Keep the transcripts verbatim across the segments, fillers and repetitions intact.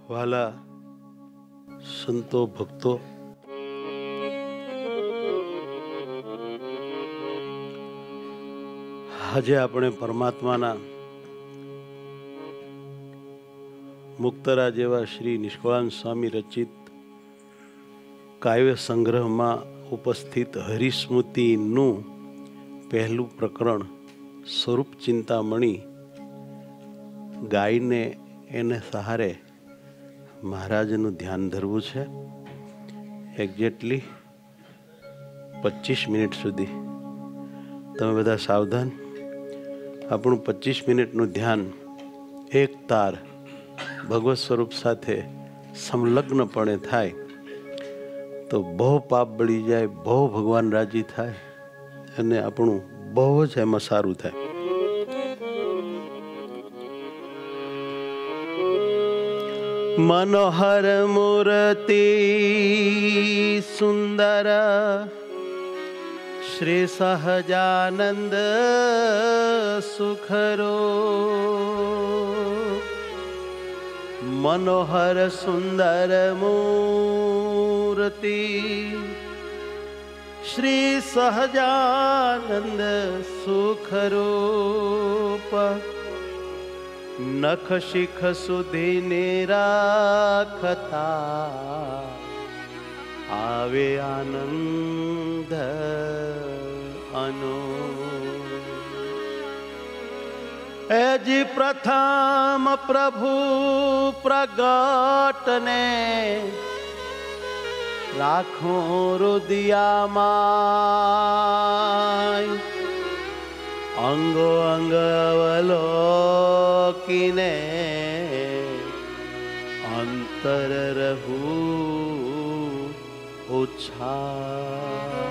વાલા સંતો ભક્તો, આજે આપણે પરમાત્માના મુક્તરા જેવા શ્રી નિષ્કળાનંદ સ્વામી રચિત કાવ્ય સંગ્રહમાં ઉપસ્થિત હરિસ્મૃતિનું પહેલું પ્રકરણ સ્વરૂપ ચિંતામણી ગાયને એને સહારે મહારાજનું ધ્યાન ધરવું છે. એક્ઝેક્ટલી પચીસ મિનિટ સુધી તમે બધા સાવધાન. આપણું પચીસ મિનિટનું ધ્યાન એક તાર ભગવત સ્વરૂપ સાથે સંલગ્નપણે થાય તો બહુ પાપ બળી જાય, બહુ ભગવાન રાજી થાય અને આપણું બહુ જ એમાં સારું થાય. મનોહર મૂર્તિ સુંદર શ્રી સહજાનંદ સુખરો. મનોહર સુંદર મૂર્તિ શ્રી સહજાનંદ સુખરૂપ. નખ શિખ સુધી નિરાખતા આવે આનંદ અનો. એજી પ્રથમ પ્રભુ પ્રગટને લાખો રુદિયામાં અંગો અંગ અવલોકીને અંતર રહું ઉછા.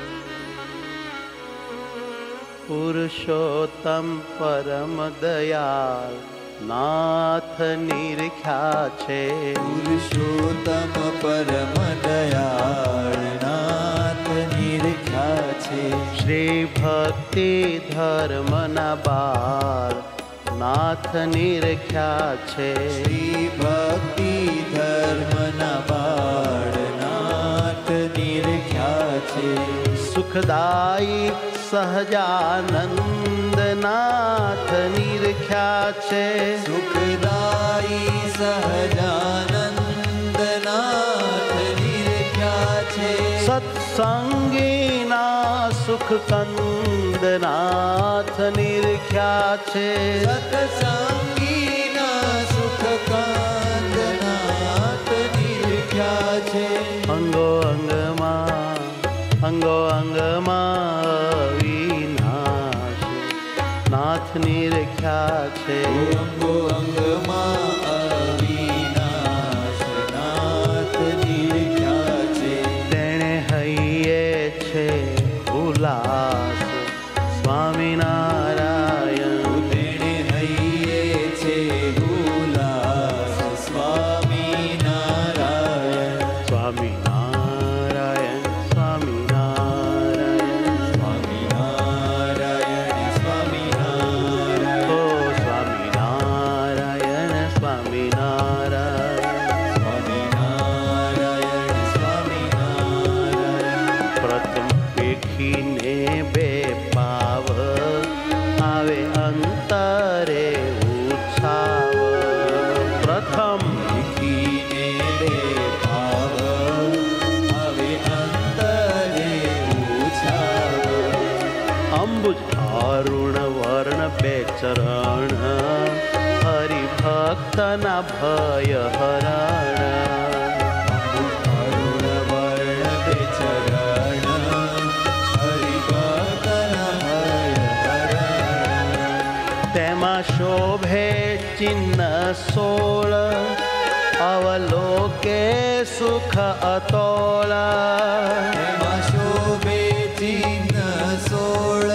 પુરુષોત્તમ પરમ દયાળ નાથ નિરખ્યા છે. પુરુષોત્તમ પરમ દયાળ નાથ નિરખ્યા છે. શ્રી ભક્તિ ધર્મના બાર નાથ નિરખ્યા છે. શ્રી ભક્તિ ધર્મના બાળ નાથ નિરખ્યા છે. સુખદાયી સહજાનંદ નાથ નિરખ્યા છે. સુખદાયી સહજાનંદ નાથ નિરખ્યા છે. સત્સંગીના સુખ કંદ નાથ નિરખ્યા છે. સત્સંગીના સુખ કંદ નાથ નિરખ્યા છે. અંગો અંગમાં અંગો અંગમાં વિનાશ નાથ નિરખ્યા છે. અંગો અંગમાં અવિનાશ નાથ નિરખ્યા છે. તેણે હૈયે છે ઉલ્લાસ સ્વામિનારાયણ. તેણે હૈયે છે ઉલ્લાસ સ્વામિનારાયણ. સ્વામિનારાયણ સ્વામિનારાયણ સ્વામિનારાયણ સ્વામિનારાયણ. ઓ સ્વામિનારાયણ સ્વામિનારાયણ સ્વામિનારાયણ સ્વામિનારાયણ. પ્રથમ પેખીને બે પાવ આવે અંતરે ઉછાવ. પ્રથમ દેખીને બે ભાવ હવે અંતરે ઉછાવ. અંબુજ અરુણ વર્ણ બે ચરણ હરિભક્તના ભય હરણ. અરુણ વર્ણ બે ચરણ હરિભક્તના ભય હરણ. તેમાં શોભે ચિહ્ન સોળ અવલોકે સુખ અતોળ. એમાં શોભે ચિહ્ન સોળ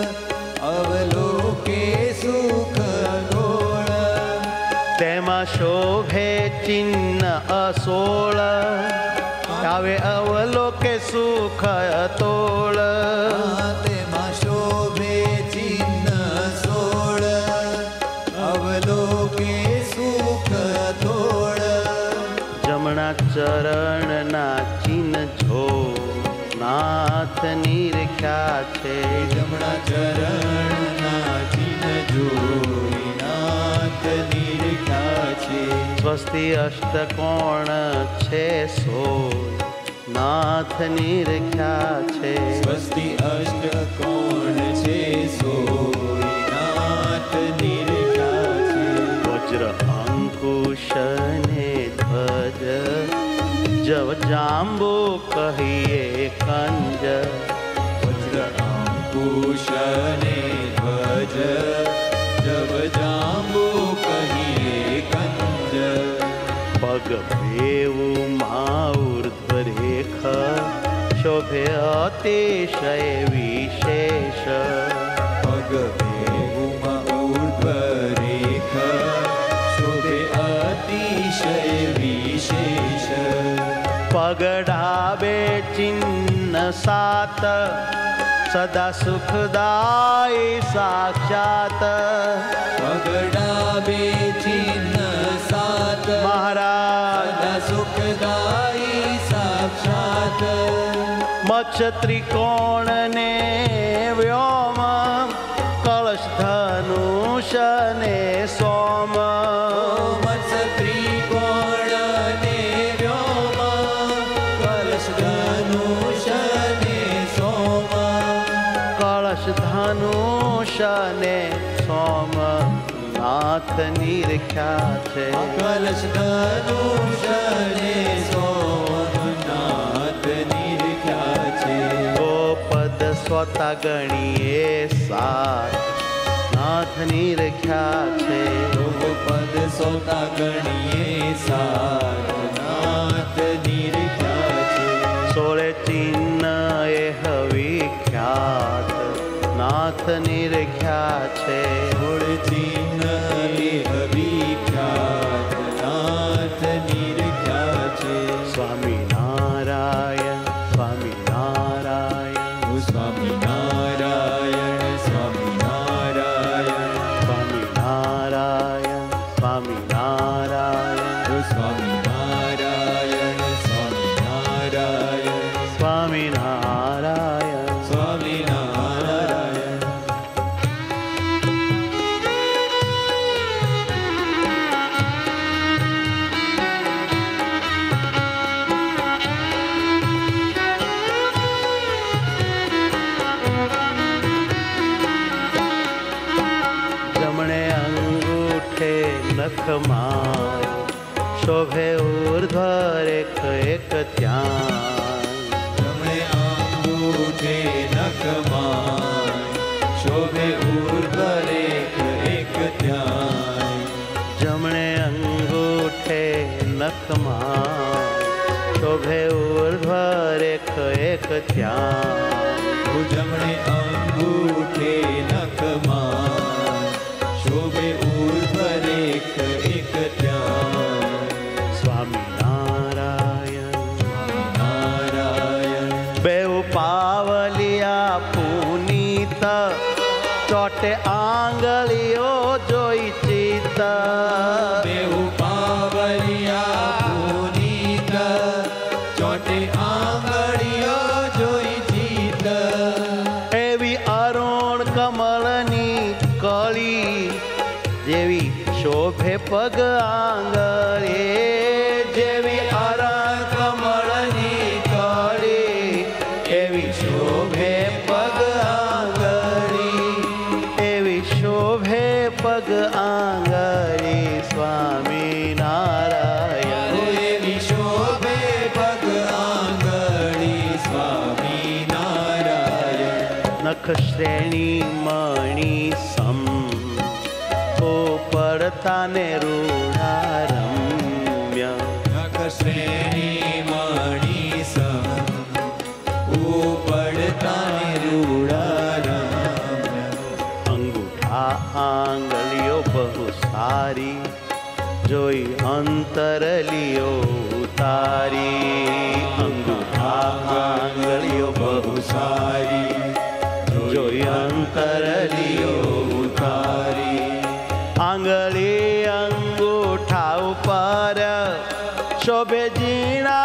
અવલોકે સુખ ગોળ. તેમાં શોભે ચિહ્ન અસોળ આવે અવલોકે સુખ અતોળ. તેમાં શોભે ચિહ્ન સોળ અવલોકે સુખ થોડ. ચરણના ચિહ્ન જો નાથ નિરખ્યા છે. જમણા ચરણના ચિહ્ન જોઈ નાથ નિરખ્યા છે. સ્વસ્તિ અષ્ટકોણ છે સોય નાથ નિરખ્યા છે. સ્વસ્તિ અષ્ટકોણ છે સોઈ નાથ નિરખ્યા છે. વજ્ર અંકુશ ને ધ્વજ જવ જાંબુ કહીએ કંજ. વજ્ર અંકુશ ને ધ્વજ જવ જાંબુ કહીએ કંજ. પગ બેવું માં ઉર્ધ્વ રેખ શોભે અતિશય વિશેષ. પગ બેવુમાં ઉર્ધ્વ રેખ શોભે અતિશય વિશેષ. પગડાબે ચિહ્ન સાત સદા સુખદાયી સાક્ષાત. પગડાબે ચિહ્ન સાત મહારાજ સદા સુખદાયી સાક્ષાત. મત્સ્ય ત્રિકોણ ને વ્યોમ કળશ ધનુષ ને સોમ. મત્સ્ય ત્રિકોણ ને વ્યોમ કલશ ધનુષ ને સોમ. કળશ ધનુષ ને સોમ નાથ નિરખ્યા છે. કલશ ધનુષ ને સોમ નાથ નિરખ્યા છે. ગોપદ સ્વતા ગણીએ સાત નાથ નિરખ્યા છે. પદ સોતા ગણીએ સાત નાથ નિરખ્યા છે. સોળે ચિહ્ન એ હવિખ્યાત નાથ નિરખ્યા છે. સોળ ચિહ્ન એ વિખ્યાત નાથ નિરખ્યા છે. સ્વામી નારાયણ સ્વામી નારાયણ ઓ Swaminarayan Swaminarayan Swaminarayan Swaminarayan ઓ Swaminarayan Swaminarayan Swaminarayan. Swami Narayan. જમણે અંગૂઠે નખમાં શોભે ઉર્ધ્વ રેખ એક ત્યાં. જમણે અંગૂઠે નખમાં શોભે ઉર્ધ્વ રેખ એક ત્યાં. જમણે અંગૂઠે નખમાં શોભે ઉર્ધ્વ રેખ એક ત્યાં. જમણે અંગૂઠે નખમાં શોભે ઉર્ધ્વ રેખ એક ત્યાં. સ્વામી નારાયણ નારાયણ. બેઉ પાવલિયા પુનીત ચોટે આંગળીઓ જોઈ ચિત્ત. બેઉ પાવલિયા પુનીત ચોટે આંગળીઓ જોઈ ચિત્ત. એવી અરુણ કમળની કળી જેવી શોભે પગ આંગળે. જેવી અરુણ કમળની કળી એવી શોભે પગ આંગળી. એવી શોભે પગ આંગળી. સ્વામી નારાયણ એવી શોભે પગ આંગળી. સ્વામી નારાયણ. નખ શ્રેણી મણી સમ પડતા ને રૂઢારમ્ય. નખ શ્રેણી મણી સમ ઉપડતા ને રૂડારમ્ય. અંગૂઠા આંગળીઓ બહુ સારી જોઈ અંતરલીઓ ઉતારી. અંગૂઠા આંગળીઓ બહુ સારી જોઈ અંતરલીઓ ઉતારી. આંગળી અંગૂઠા ઉપર શોભે ઝીણા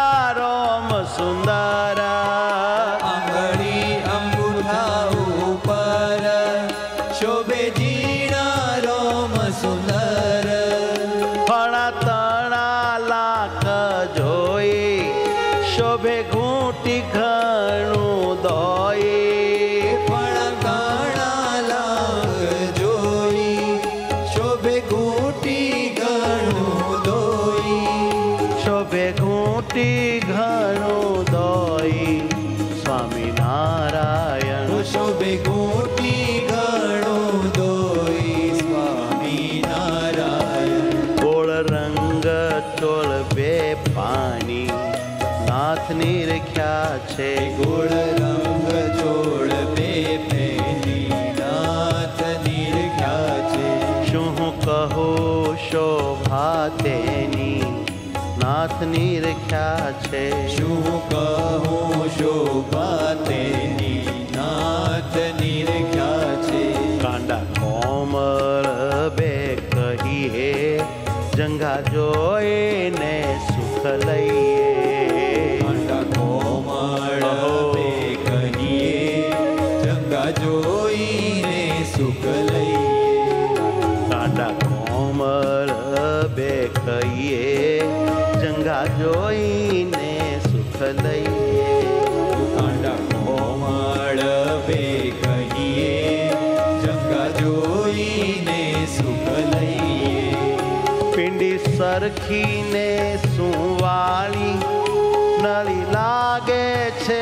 ઝીણા રોમ સુંદર ફણા તણા લાખ જોઈ શોભે ઘૂંટી ઘણું દોઈ પણ ઘણા લાગ જોઈ શોભે ઘૂંટી ઘણું દોઈ શોભે ઘૂંટી ઘણું દોઈ સ્વામિનારાયણ શોભે ઘૂંટી ઘણું દોઈ સ્વામિનારાયણ ગોળ રંગ ચોળ બે પાણી નાથ નિરખ્યા છે ગોળ રંગ ચોળ બે પેલી નાથ નિરખ્યા છે શું હું કહું શોભા તેની નાથ નિરખ્યા છે શું કહું શોભા તેની નાથ નિરખ્યા છે કાંડા કોમળ બે કહીએ જંગા જોઈને સુખ લઈએ કાંડા કોમળ બે કહીએ જંગા જોઈને સુખ લઈએ કાંડા કોમળ બે કહીએ જંગા જોઈને સુખ લઈએ કાંડા કોમળ બે કહીએ જંગા જોઈને સુખ લઈએ પિંડી સરખીને સુવાળી નળી લાગે છે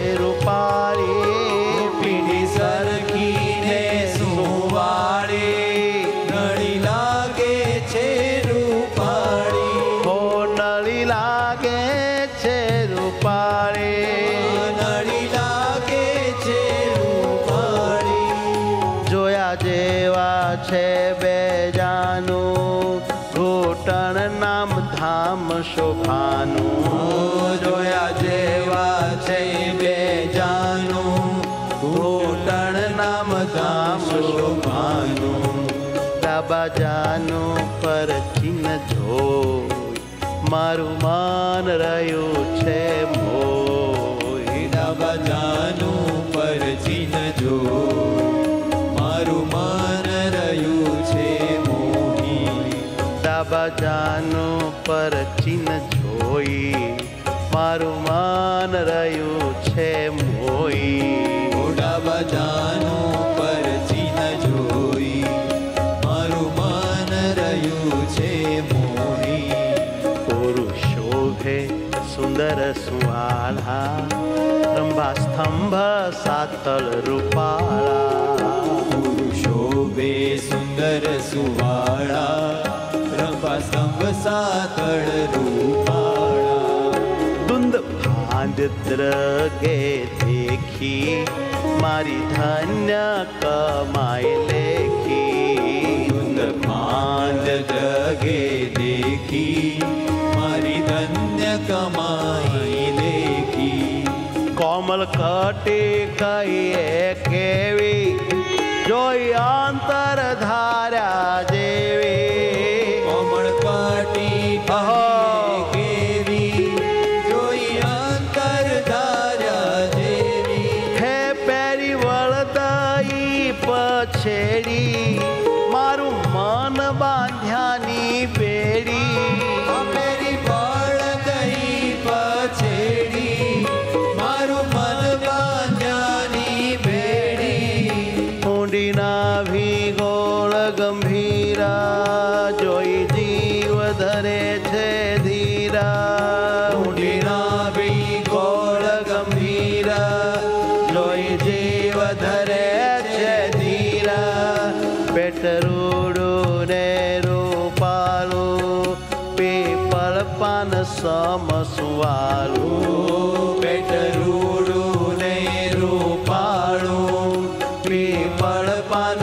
રૂપાળી પીડી સરખીને સુવાળી નળી લાગે છે રૂપાળી હો નળી લાગે છે રૂપાળી નળી લાગે છે રૂપાળી જોયા જેવા છે બે જાનું ઘૂંટણ નામ ધામ શોભાનું જોયા જેવા છે બે જાનું ઘૂંટણ નામ ધામ શોભાનું ડાબા જાનું પર ચિહ્ન જોઈ મારું માન રહ્યું છે મોય ડાબા જાનું પર ચિહ્ન જો મારું મન રહ્યું છે મોહી ડાબા જાનું પર ચિહ્ન જોઈ મારું માન રહ્યું છે મોઈ ડાબા જાનું પર ચિહ્ન જોઈ મારું મન રહ્યું છે મોહી પુરુષ શોભે સુંદર સુવાળા રંભા સ્તંભ સાતળ રૂપાળા પુરુષોભે સુંદર સુવાળા રંભા સ્તંભ સાતળ રૂપાળા દુંદ ભાંડ દ્રગે દેખી મારી ધન્ય કમાઈ લેખી દુંદ ભાંડ દ્રગે દેખી મારી ધન્ય કમાઈ લેખી કોમલ કટી કહીએ કેવી જોઈ અંતર ધાર્યા જેવી કોમળ કાટી કેવી જોઈ અંતર ધાર્યા જેવી હે પેરી વળદાઈ પછેડી મારું મન બાંધ્યાની બેડી મેરી બળ ગઈ પછેડી મારું મન બાંધ્યાની બેડી ઊંડી નાભી ગોળ ગંભીરા જોઈ જીવ ધરે છે ધીરા ઊંડી નાભી ગોળ ગંભીરા જોઈ જીવ ધરે છે ધીરા પેટ રૂડું ને રૂપાલું પીપળ પાન સમ સુવાલું પેટ રૂડું ને રૂપાળું પીપળ પાન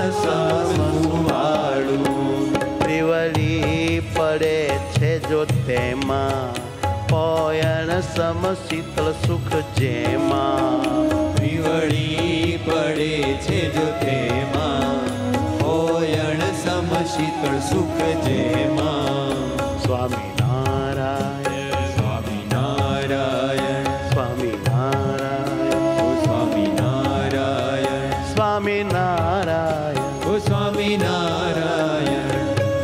સંવાળું ત્રિવળી પડે છે જો તેમાં પોયણ સમ શીતળ સુખ જેમાં વિવળી પડે છે જો તેમાં હોયણ સમ શીતળ સુખ જેમાં સ્વામિનારાયણ સ્વામિનારાયણ સ્વામિનારાયણ ઓ સ્વામિનારાયણ સ્વામિનારાયણ ઓ સ્વામિનારાયણ નારાયણ.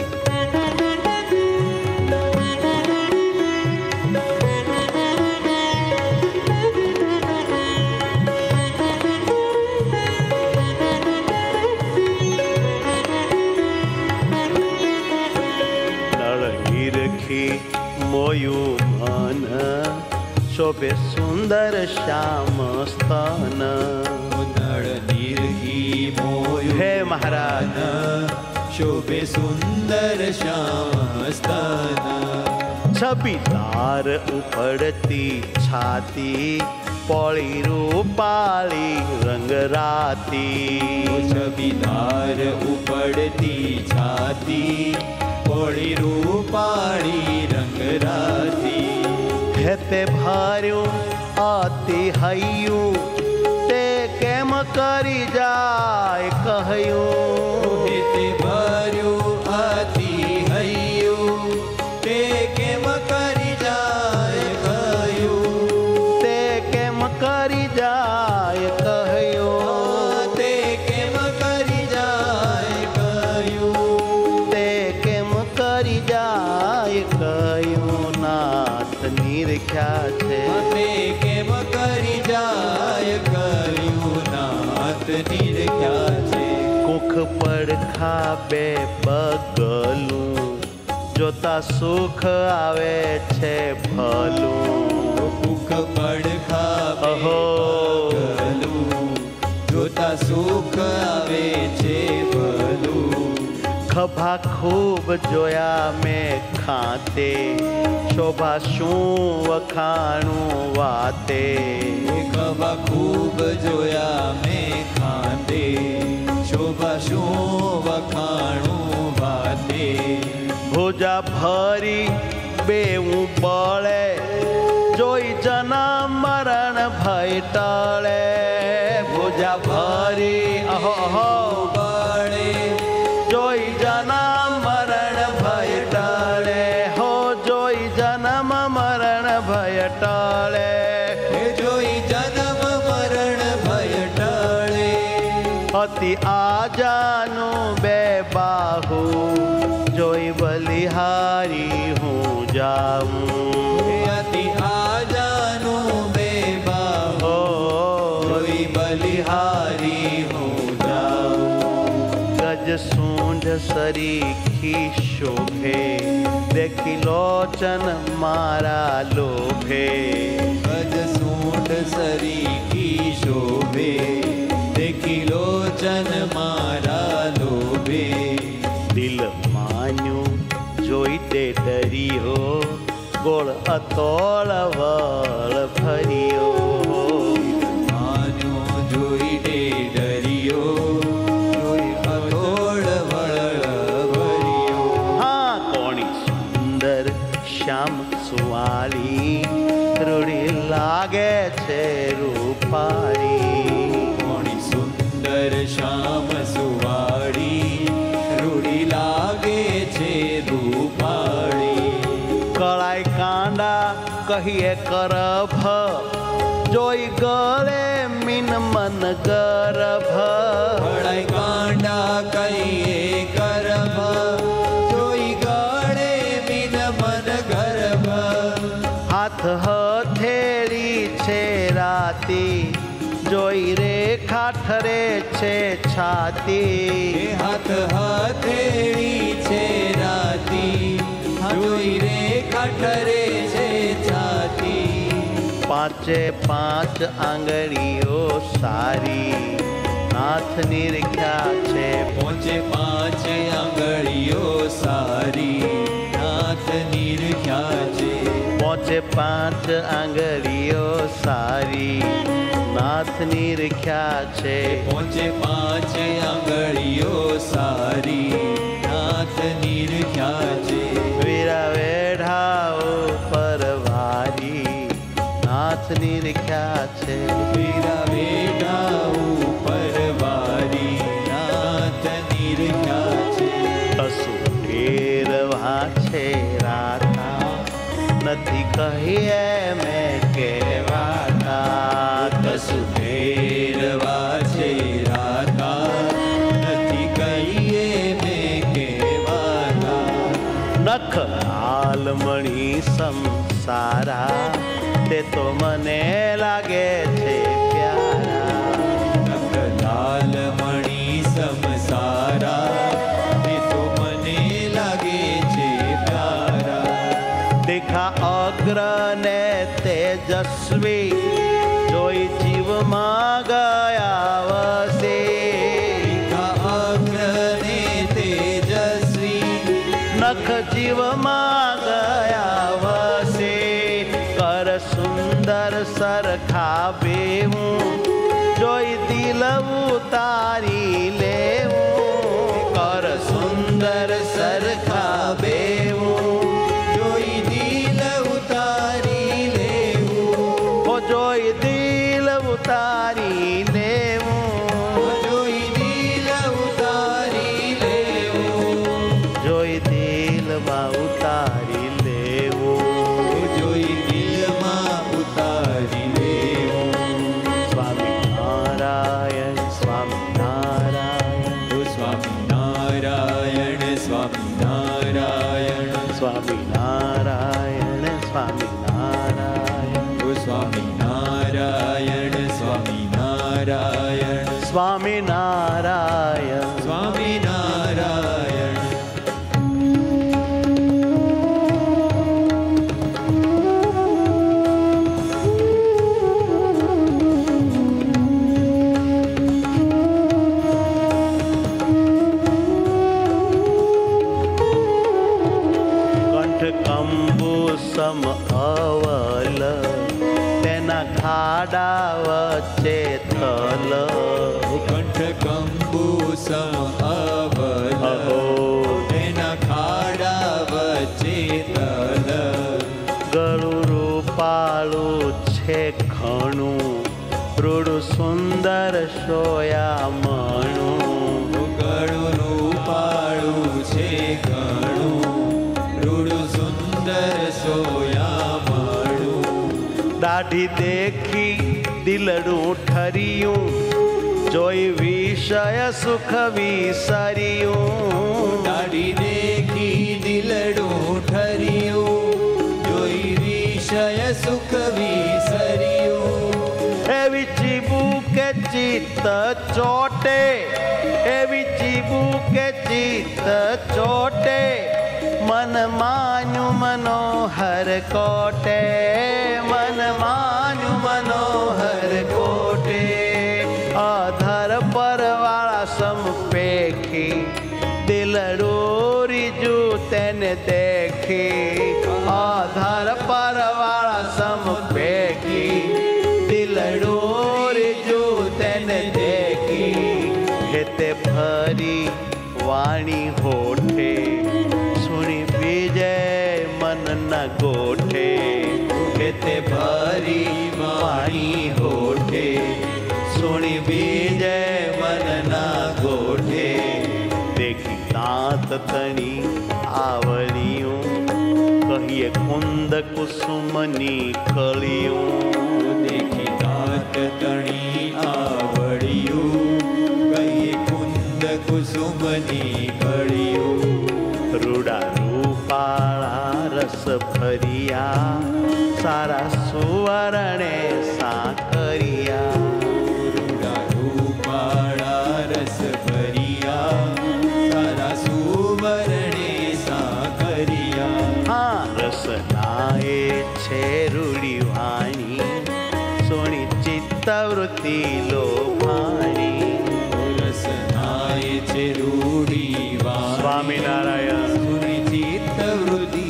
મોયું મન શોભે સુંદર શ્યામ સ્તન. નળ નિર્હી મોયું હે મહારાજ શોભે સુંદર શ્યામ સ્તન. છબીદાર ઉપડતી છાતી પોળી રૂપાળી રંગરાતી. છબીદાર ઉપડતી છાતી પોળી રૂપાળી રંગરાતી. હે તે ભર્યું અતિ હૈયું તે કેમ કરી જાય કહ્યું. હે તે ભર્યું અતિ હૈયું તે કેમ કરી જાય કહ્યું. તે કેમ કરી જાય કહ્યું. તે કેમ કરી જાય કહ્યું. તે કેમ કરી જાય કહ્યું. નાથ નિરખ્યા છે તે કેમ કરી જાય કહ્યું. નાથ નિરખ્યા છે. કુખ પડખા બે બગલું જોતા સુખ આવે છે ભલું. મુખ પડખા અહો ગલું જોતા સુખ આવે છે ભલું. ખભા ખૂબ જોયા મેં ખાતે શોભા શું વખાણું વાતે. ખભા ખૂબ જોયા મેં ખાતે શોભા શું વખાણું વાતે. ભુજા ભરી બેવું બળે જોઈ જન્મ મરણ ભય ટળે. ભુજા ભરી અહો અહો બળે જોઈ જન્મ મરણ ભય ટળે. હો જોઈ જન્મ મરણ ભય ટળે. એ જોઈ જન્મ મરણ ભય ટળે. અતિ આજાનું બે બાહુ જોઈ બલિહારી હું જાઉં. એ અતિ આજાનું બે બાહુ જોઈ બલિહારી હું જાઉં. ગજ સૂંઢ સરીખી શોભે દેખી લોચન મારા લોભે. ગજ સૂંઢ સરીખી શોભે દેખી લોચન મારા લોભે. દિલ માન્યું જોઈ તે ડરિયો ગોળ અતોળ વળ ભર્યો. માન્યો જોઈ તે ડરિયો જોઈ અતોળ વળ ભર્યો. હા કોણી સુંદર શ્યામ સુવાળી રૂડી લાગે છે રૂપાળી. કોણી સુંદર શ્યામ સુવાળી રૂડી લાગે છે રૂપાળી. કળાઈ કાંડા કહીએ કરભ જોઈ ગળે મીન મન ગર્ભ. ભળાઈ કાંડા કહીએ ગર્ભ જોઈ ગળે મીન મન ગર્ભ. હાથ હથેળી છે રાતી જોઈ રેખા ઠરે છે છાતી. એ હાથ હથેળી છે રાતી જોઈ રેખા ઠરે છે છાતી. પાંચે પાંચ આંગળીઓ સારી નાથ નિરખ્યા છે. પહોંચે પાંચ આંગળીઓ સારી નાથ નિરખ્યા છે. પહોંચે પાંચ આંગળીઓ સારી નાથ નિરખ્યા છે. પહોંચે પાંચ આંગળીઓ સારી નાથ નિરખ્યા છે. વીરા વેઢાઓ પરવારી નાથ નિરખ્યા છે. વીરા વેઢા ઉપર વારી નાથ નિરખ્યા છે. અસુરેરવા છે રાતા નથી કહીએ મેં કહેવાતા. કસુ ફેરવા છે રાતા નથી કહીએ નખ લાલ મણી સંસારા તે તો મને લાગે છે પ્યારા નખ લાલ મણી સમસારા તે તો મને લાગે છે પ્યારા દેખા અગ્ર ને તેજસ્વી જોઈ જીવમાં ગયા વસે અગ્રને તેજસ્વી નખ જીવમાં ગયા વસે કર સુંદર સરખા બેવું જોઈ દિલ ઉતારી લેવું કર સુંદર સરખા બેવું જોઈ દિલ ઉતારી લેવું ઓ જોઈ દિલ ઉતારી લેવું જોઈ દિલ ઉતારી લેવું જોઈ દિલમાં ઉતારી લેવું જોઈ દિલમાં ઉતારી લેવું સ્વામી નારાયણ સ્વામી નારાયણ ઓ Swaminarayan Swaminarayan Swaminarayan Swaminarayan ઓ Swaminarayan Swaminarayan Swaminarayan Swami Narayan કંઠ કંબુ સમ અવલ તેના ખાડા વચ્ચે થલ કંઠ કંબુ સમ અવલ અહો તેના ખાડા વચ્ચે તલ ગળું રૂપાળું છે ઘણું રૂડું સુંદર સોયામણું ગળું રૂપાળું છે ઘણું રૂડું સુંદર સોયામણું દાઢી દેખી દિલડું ઠરિયું જોઈ વિષય સુખ વિસર્યું દાઢી દેખી દિલડું ઠર્યું જોઈ વિષય સુખ વિસર્યું એવી ચીબુ કે ચિત્ત ચોટે એવી ચીબુ કે ચિત્ત ચોટે મન માન્યું મનોહર કોટે મન માન્યું મનોહર કોટે આધાર પરવાળા સંપેખી દિલડું રીજું તેને દેખી આધાર પરવાળા સંપેખી દિલડું રીજું તેને દેખી હેતે ફરી વાણી હોઠે સુણી વિજય મન ન ગોઠે હેતે ફરી વાણી હોઠે સુણી વિજય મન ના ગોઠે દેખી દાંત તણી આવળિયું કહીએ કુંદ કુસુમની કળિયું દેખી દાંત તણી આવડિયું કઈ કુંદ કુસુમની કળિયું રૂડા રૂપાળા રસ ભર્યા સારા સુવરણે સાકરિયા રૂડા રૂપાળા રસ ભર્યા સારા સુવરણે સાકરિયા હા રસનાએ છે રૂડી વાણી સોની ચિત્તવૃત્તિ લોભાણી રસનાય છે રૂડી વાણી સ્વામિનારાયણ સુનિચિત્ત વૃત્તિ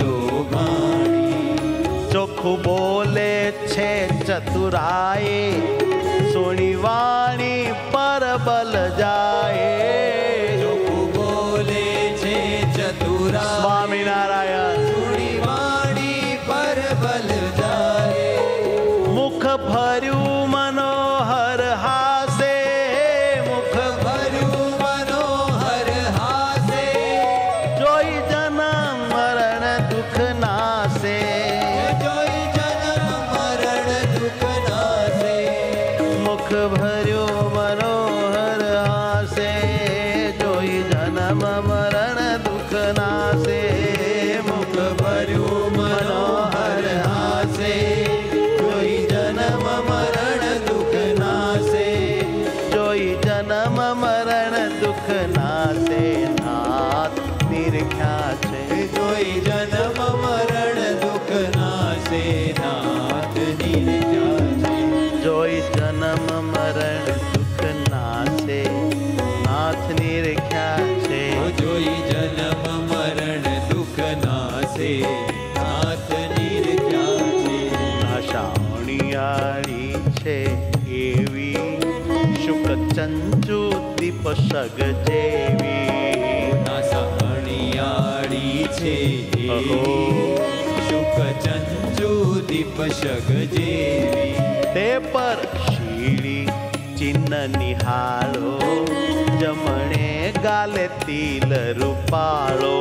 લોભાણી ચોખ્ખું બોલે છે ચતુરાએ સોની વાણી પર બલ જાય ચોખ્ખું બોલે છે ચતુરા સ્વામિનારાયણ સુણી વાણી પર બલ જાય મુખ ભર્યું મનોહર હાસે મુખ ભર્યું મનોહર હાસે જોઈ જન્મ મરણ દુઃખ નાશે જોઈ જન્મ મરણ દુઃખ નાશે મુખ ભર્યું મનોહર હાસે જોઈ જન્મ મરણ દુઃખ નાશે સગ જેવી નાસા અણિયાળી છે અહો. શુક ચંચુ દીપ શગ જેવી તે પર શીળી ચિહ્ન નિહાળો જમણે ગાલે તિલ રૂપાળો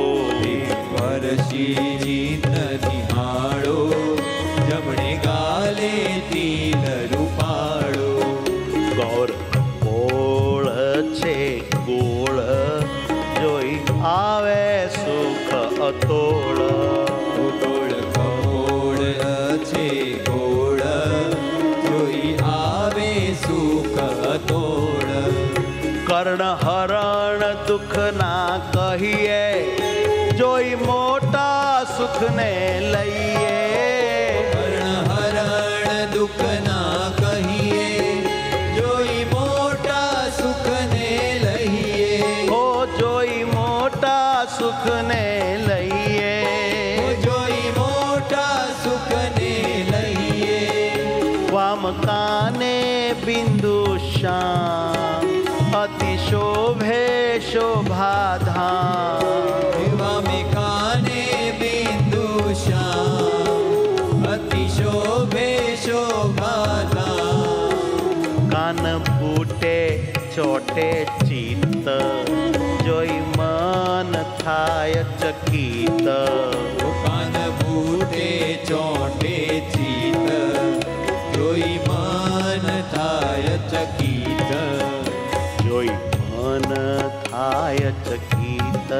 પરશી ચિહ્ન નિહાળો જમણે ગાલે તિલ રૂપાળો ગૌર ગોળ છે ગોળ જોઈ આવે સુખ અતોળ ગોળ ગોળ છે ગોળ જોઈ આવે સુખ અતોળ કર્ણ હરણ દુઃખના કહીએ જોઈ મોટા સુખને લઈએ કર્ણ હરણ દુઃખ ના કહીએ જોઈ મોટા સુખને લઈએ ઓ જોઈ મોટા સુખને લઈએ જોઈ મોટા સુખને લઈએ વામ કાને બિંદુ શ્યામ અતિ શોભે શોભાધામ વામે કાને બિંદુ શ્યામ અતિ શોભે શોભાધામ કાન ફૂટે ચોટે ચિત્ત જોઈ મન થાય ચકિત કાન ભૂટે ચોટે ચિત્ત જોઈ મન થાય ચકિત જોઈ મન થાય ચકિત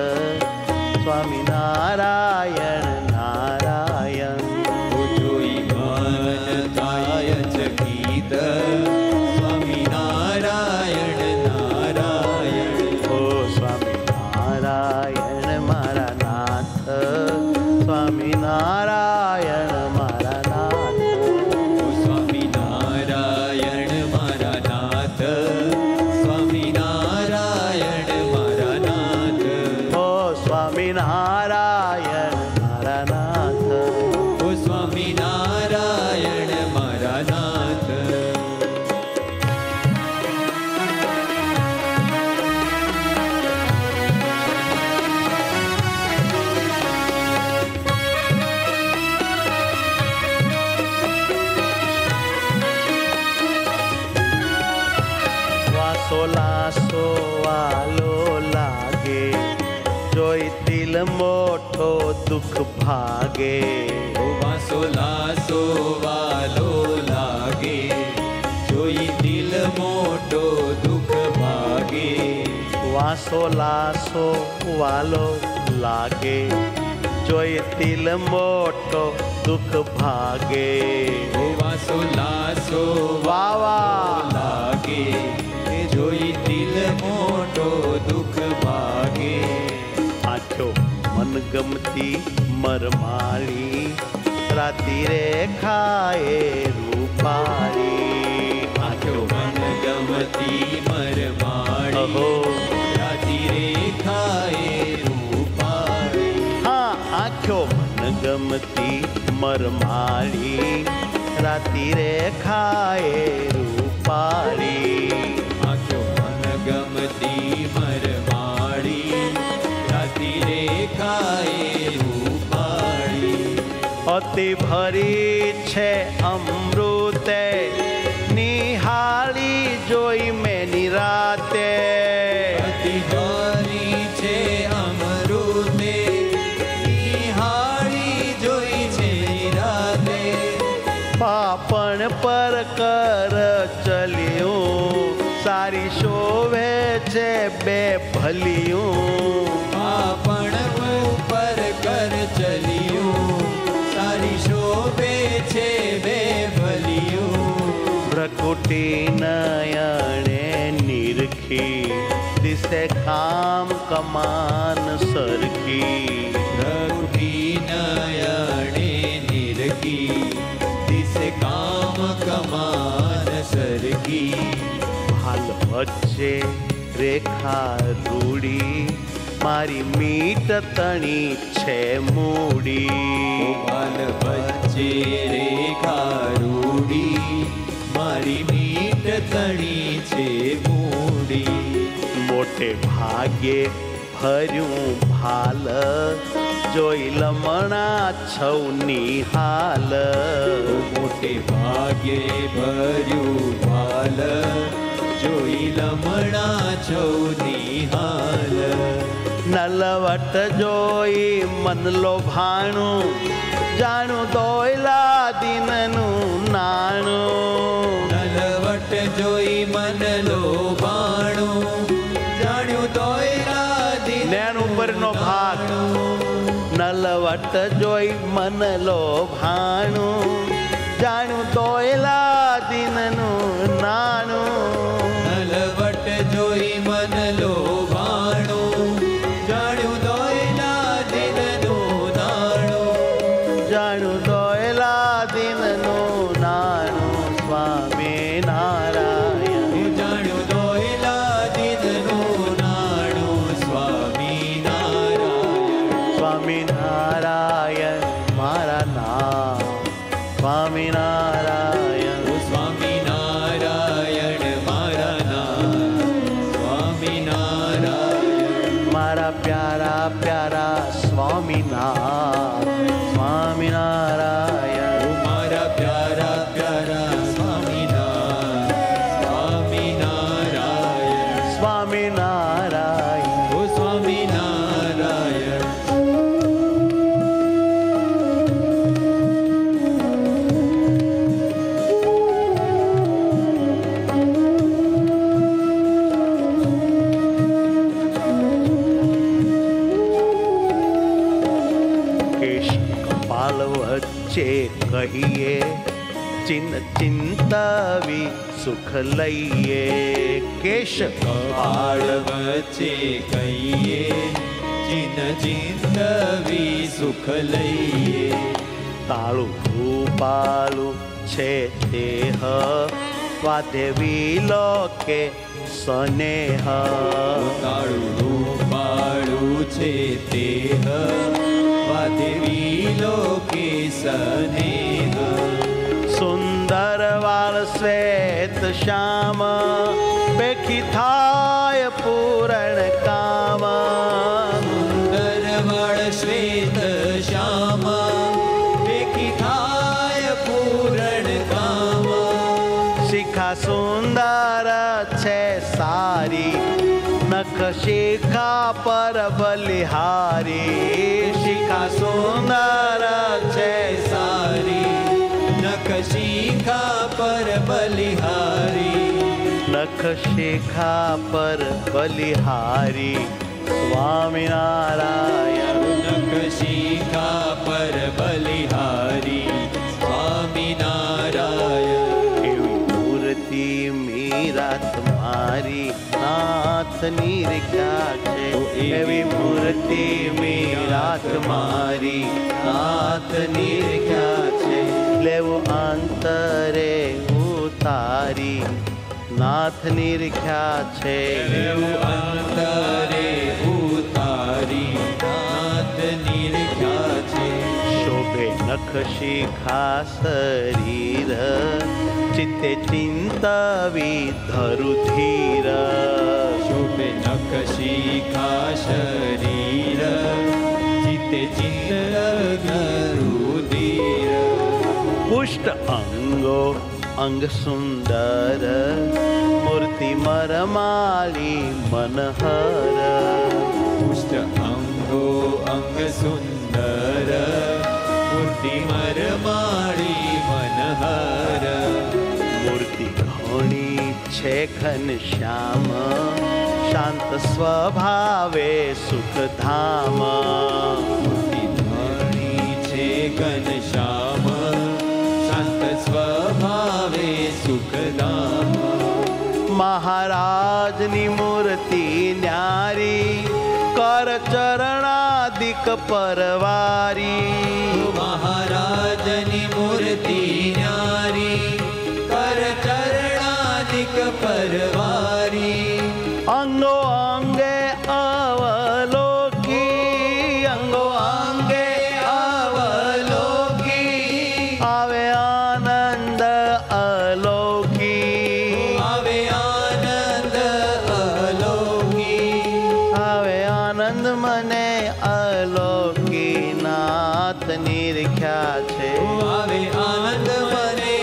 સ્વામિનારાયણ નારાયણ જોઈ મન થાય ચકિત સ્વામિનારાયણ નારાયણ ઓ સ્વામિનારાયણ મારા નાથ સ્વામિનારાયણ મારા નાથ સ્વામિનારાયણ મારા નાથ સ્વામિનારાયણ મારા નાથ ઓ સ્વામિનારાયણ મારા નાથ ઓ સ્વામિનારાયણ મારા નાથ વાસો લાસો વાલો લાગે જોઈ દિલ મોટો દુઃખ ભાગે વાસો લાસો વાલો લાગે જોઈ દિલ મોટો દુઃખ ભાગે વાસો લાસો વાલો લાગે જોઈ દિલ મોટો દુઃખ ભાગે વાસો લાસો વાવા લાગે જોઈ દિલ મોટો દુઃખ ભાગે આંખો મનગમતી મરમાળી રાતી રે ખાએ રૂપાળી આંખો મન ગમતી મરમાળી અહો. રાતી રેખાએ રૂપાળી હા આંખો મનગમતી મરમાળી રાતી રે ખાએ રૂપાળી આંખો મન ગમતી મરમાળી રાતી રેખાએ રૂપાળી અતિ ભરી છે અમૃતે નિહાળી જોઈ મેં નિરાતે અતિ ભારી છે અમૃતે નિહાળી જોઈ છે રાતે પાપણ પર કર ચલ્યું સારી શોભે છે બે ભલિયું આપણ ઉપર કર ચલિયું સારી શોભે છે બે ભલિયું પ્રકૃતિ નયણે નિરખી દિશે કામ કમાન સરખી રઘુટી નયણે નિરખી દિશે કામ કમાન સરખી હાલ વચ્ચે રેખા રૂડી મારી મીટ તણી છે મૂડી બાલ વચ્ચે રેખા રૂડી મારી મીટ તણી છે મૂડી મોટે ભાગ્યે ભર્યું ભાલ જોઈ લમણા છૌની હાલ મોટે ભાગ્યે ભર્યું ભાલ જોઈ લમણા છૌની હાલ નલવટ જોઈ મન લોભાણું જાણું દોયલા દિનનું નાણું નલવટ જોઈ મન લોભાણું જાણ્યું દોયલા દિન નેણ ઉપરનો ભાગ નલવટ જોઈ મન લોભાણું જાણું દોયલા દિનનું નાણું નલવટ જોઈ મન લોભાણું જાણ્યું દોયલા દિનનું નાણું જાણું દોયલા દિનનું નાણું સ્વામી નારાયણ જાણ્યું દોયલા દિનનું નાણું સ્વામી નારાયણ સ્વામી નારાયણ મારા નામ સ્વામી નારાયણ ઓ સ્વામી નારાયણ મારા નામ સ્વામી નારાયણ મારા પ્યારા પ્યારા સ્વામી નામ સ્વામી નારાયણ ઓ મારા પ્યારા પ્યારા સ્વામી નામ સ્વામી નારાયણ સ્વામી નારાયણ ઓ સ્વામી નારાયણ કેશ કપાલ વચ્ચે કહીએ ચિન ચિંતાવી સુખ લઈએ કેશ કપાળ વચ્ચે કહીએ ચિન ચિંતવી સુખ લઈએ તાળું રૂપાલું છે દેહ વાદેવી લોકે સ્નેહ તાળું રૂપાળું છે દેહ વાદેવી લોકે સ્નેહ સુંદર વાળ શ્વેત શ્યામ બેખી થાય પૂરણ કામ સુંદર વાળ શ્વેત શ્યામ દેખી થાય પૂરણ કામ શિખા સુંદર છે સારી નખ શિખા પર બલિહારી શિખા સુંદર છે સારી નખ શિખા પર બલિહારી નખ શિખા પર બલિહારી સ્વામિનારાયણ નખ શિખા પર બલિહારી સ્વામિનારાયણ એવી મૂર્તિ મીરા તમારી નાથની રેખા છે એવી મૂર્તિ મીરા તમારી નાથની રેખા છે લેવું અંતરે ઉતારી નાથની રેખા છે એવું અંતરે ઉતારી નાથ નિરખ્યા છે શોભે નખ શિખા શરીર ચિત્તે ચિંતવી ધરુ ધીર શોભે નખ શિખા શરીર ચિત્તે ચિંત રુધિર પુષ્ટ અંગો અંગ સુંદર મૂર્તિ મરમાળી મનહર પુષ્ટ અંગો અંગ સુંદર મૂર્તિ મરમાળી મનહર મૂર્તિ ઘણી છે ઘનશ્યામ શાંત સ્વભાવે સુખધામ મૂર્તિ ધણી છે ઘનશ્યામ શાંત સ્વભાવે સુખધામ મહારાજની મૂર્તિ ન્યારી કર ચરણાદિક પરવારી મહારાજની મૂર્તિ ન્યારી કર ચરણાદિક પરવારી અંગો અંગે અવલોકી અંગો અંગે અવલોકી આવે આનંદ અલૌકી આવે આનંદ અલૌકી અલોકીનાથ નિરખ્યા છે. આવે આનંદ મને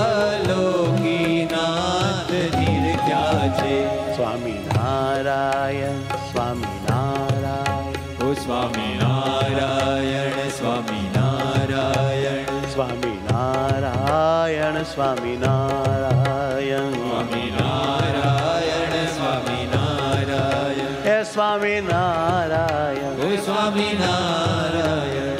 અલોકીનાથ નિરખ્યા છે. સ્વામિનારાયણ સ્વામિનારાયણ ઓ સ્વામિનારાયણ સ્વામિનારાયણ સ્વામિનારાયણ સ્વામિનારાયણ સ્વામિનારાયણ સ્વામિનારાયણ હે સ્વામિનારાયણ ઓ સ્વામિનારાયણ.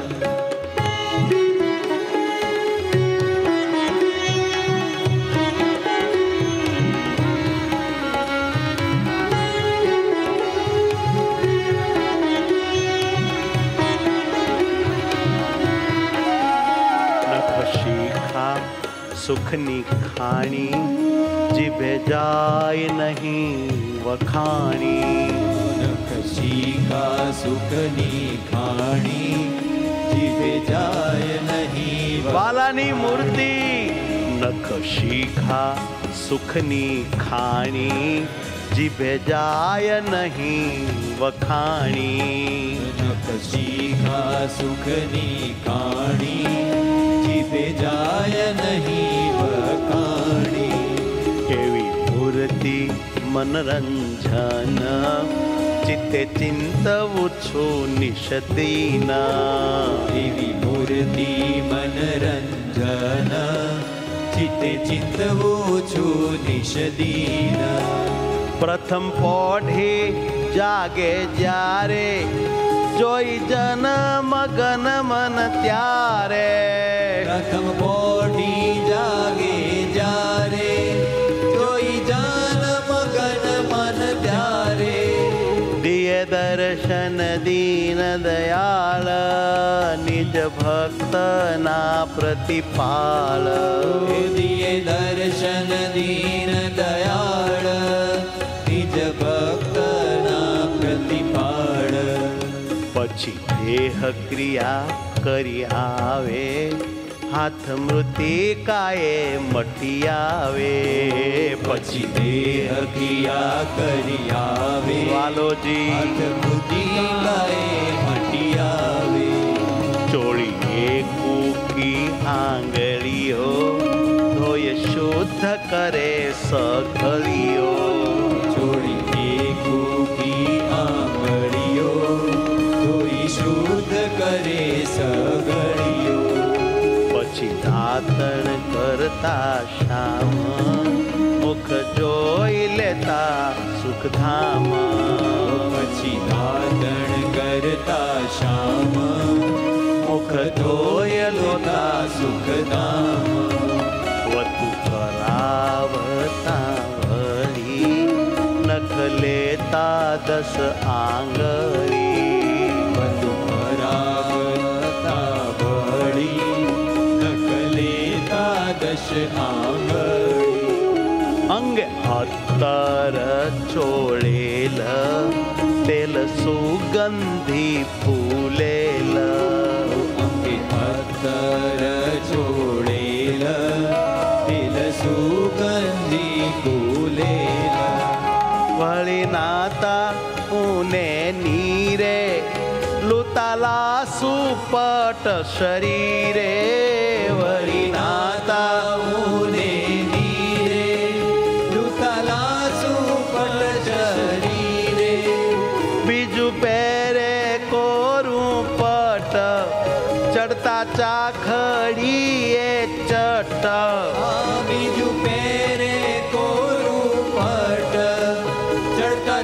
સુખની ખાણી જીભે જાય નહીં વખાણી. નખ શીખા સુખની ખાણી જીભે જાય નહીં. બાલાની મૂર્તિ નખ શીખા સુખની ખાણી જીભે જાય નહીં વખાણી. નખ શીખા સુખની ખાણી જીભે જાય નહીં વખાણી. એવી મૂર્તિ મનરંજન ચિત્તે ચિંતવું છું નિષદીન. એવી મૂર્તિ મનરંજન ચિત્તે ચિંતવું છું નિષદીન. પ્રથમ પોઢી જાગે જ્યારે જોઈ જન મગન મન ત્યારે. પ્રથમ પોઢી જાગે જ્યારે જોઈ જાન મગન મન ત્યારે. દિયે દર્શન દીન દયાળ નિજ ભક્તના પ્રતિપાલ. દિયે દર્શન દીન દયાળ નિજ ભક્તના પ્રતિપાળ. પછી દેહ ક્રિયા કરી આવે હાથ મૃતિકાએ મટી આવે. પછી દેહ ક્રિયા કરી આવે વાલોજી હાથ મૃતિકાએ મટી આવે. ચોળીએ કૂકી આંગળીઓ ધોય શુદ્ધ કરે સઘળીઓ. છોડી કૂકી આંગળીઓ ધોઈ શુદ્ધ કરે સગળીઓ. પછી દાતણ કરતા શ્યામ મુખ જોઈ લેતા સુખધામ. પછી દાતણ કરતા શ્યામ મુખ ધોય લોતા સુખધામ. વતુ કરાવતા વળી નખ લેતા દસ આંગળી. વધુ કરાવતા વળી નખ લેતા દશ આંગળી. અંગે અત્તર ચોળેલ તેલ સુગંધી ફૂલેલ. અંગે અત્તર ચોળેલ તેલ સુગંધી ફૂલેલ. વળી નાતા ઉને નીરે લુતાલા સુપટ શરીરે. વળી નાતા ઉને નીરે લુતાલા સુપટ શરીરે. બીજું પહેરે કોરું પટ ચડતા ચાખડીએ ચટ. બીજું પહેરે કોરું પટ ચડતા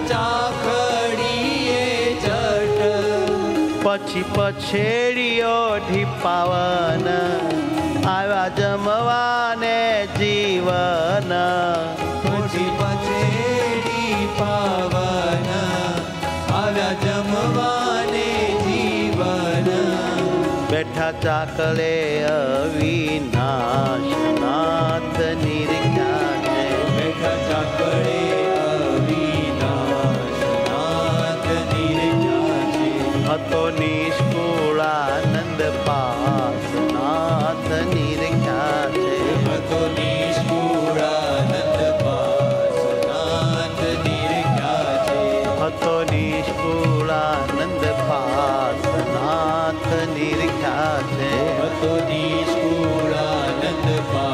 ચાખડીએ ચટ. પછી પછેડીઓ ઢીપાવન આવ્યા જમવાને જીવન. પછી પછેડી પાવન આવ્યા જમવાને જીવન. બેઠા ચાકલે અવિનાશનાથ નિરખ્યા છે. બેઠા ચાકડે અવિનાશનાથ નિરખ્યા છે. હતો નિષ્કુળાનંદ પાસનાથ નિરખ્યા છે. હતો નિષ્કુળાનંદ પાસનાથ નિરખ્યા છે. હતો નિષ્કુળાનંદ પાસ તો નિષ્કુળાનંદ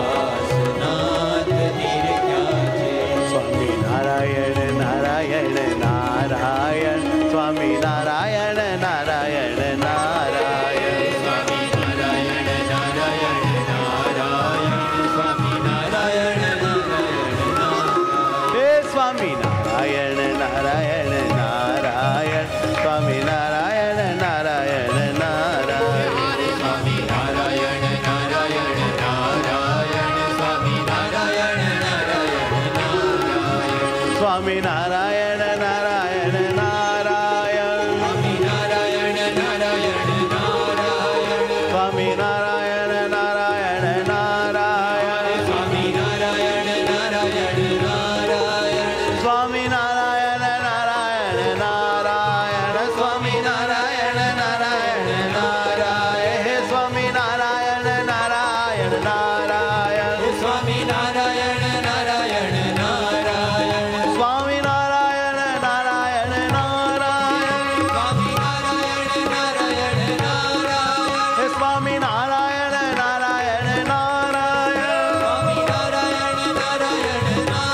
પાસનાથ નિર્ખ્યા છે. સ્વામી નારાયણ નારાયણ નારાયણ સ્વામી નારાયણ નારાયણ નારાયણ સ્વામી નારાયણ નારાયણ નારાયણ સ્વામી નારાયણ નારાયણ નારાયણ. હે સ્વામી નારાયણ નારાયણ નારાયણ સ્વામી નારાયણ નારાયણ નારાયણ સ્વામી નારાયણ નારાયણ નારાયણ સ્વામી નારાયણ નારાયણ નારાયણ. સ્વામી નારાયણ નારાયણ નારાયણ સ્વામી નારાયણ નારાયણ નારાયણ સ્વામી નારાયણ નારાયણ નારાયણ સ્વામી નારાયણ નારાયણ નારાયણ સ્વામી નારાયણ નારાયણ નારાયણ સ્વામી નારાયણ નારાયણ નારાયણ હે સ્વામી નારાયણ નારાયણ નારાયણ સ્વામી નારાયણ નારાયણ નારાયણ સ્વામી નારાયણ નારાયણ નારાયણ સ્વામી નારાયણ નારાયણ નારાયણ હે સ્વામી નારાયણ નારાયણ નારાયણ સ્વામી નારાયણ નારાયણ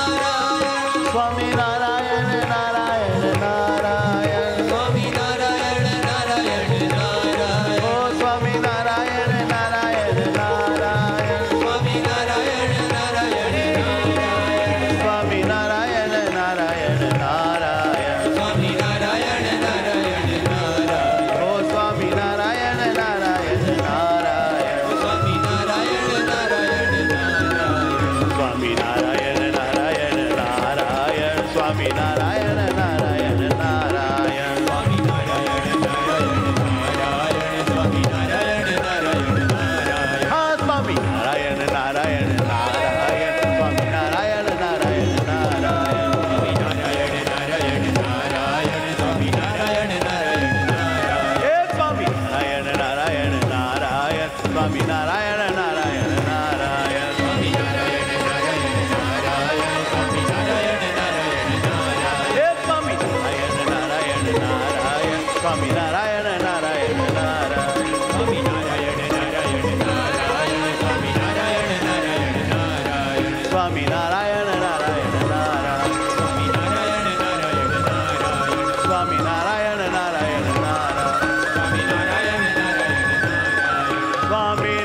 નારાયણ સ્વામી નારાયણ નારાયણ નારાયણ સ્વામી નારાયણ નારાયણ નારાયણ ઓ સ્વામી નારાયણ નારાયણ નારાયણ સ્વામી નારાયણ નારાયણ નારાયણ સ્વામી નારાયણ નારાયણ નારાયણ સ્વામી નારાયણ નારાયણ નારાયણ ઓ સ્વામી નારાયણ નારાયણ નારાયણ સ્વામી નારાયણ નારાયણ નારાયણ સ્વામી નારાયણ નારાયણ નારાયણ સ્વામી નારાયણ નારાયણ નારાયણ સ્વામી નારાયણ નારાયણ નારાયણ સ્વામી નારાયણ નારાયણ નારાયણ હા સ્વામી નારાયણ નારાયણ નારાયણ સ્વામી નારાયણ નારાયણ નારાયણ સ્વામી નારાયણ નારાયણ નારાયણ સ્વામી નારાયણ નારાયણ નારાયણ હે સ્વામી નારાયણ નારાયણ નારાયણ સ્વામી નારાયણ નારાયણ નારાયણ સ્વામી નારાયણ નારાયણ નારાયણ સ્વામી નારાયણ નારાયણ નારાયણ હે સ્વામી નારાયણ નારાયણ નારાયણ સ્વામી નારાયણ નારાયણ નારાયણ સ્વામી નારાયણ નારાયણ નારાયણ સ્વામી નારાયણ નારાયણ નારાયણ સ્વામી નારાયણ નારાયણ નારાયણ સ્વામી નારાયણ નારાયણ નારાયણ સ્વામી નારાયણ નારાયણ નારાયણ સ્વામી નારાયણ નારાયણ નારાયણ સ્વામી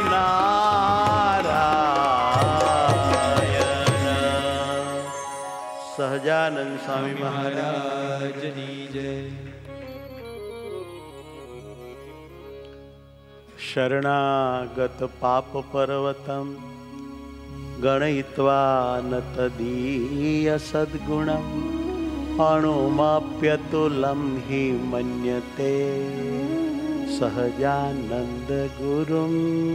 નારાયણ સહજાનંદ સ્વામી મહારાજ મહારાજની જય. શરણાગત પાપ પર્વતમ ગણયિત્વા ન તદીય સદ્ગુણમ અણુમાપ્યતુલમ હિ મન્યતે સહજાનંદ ગુરુમ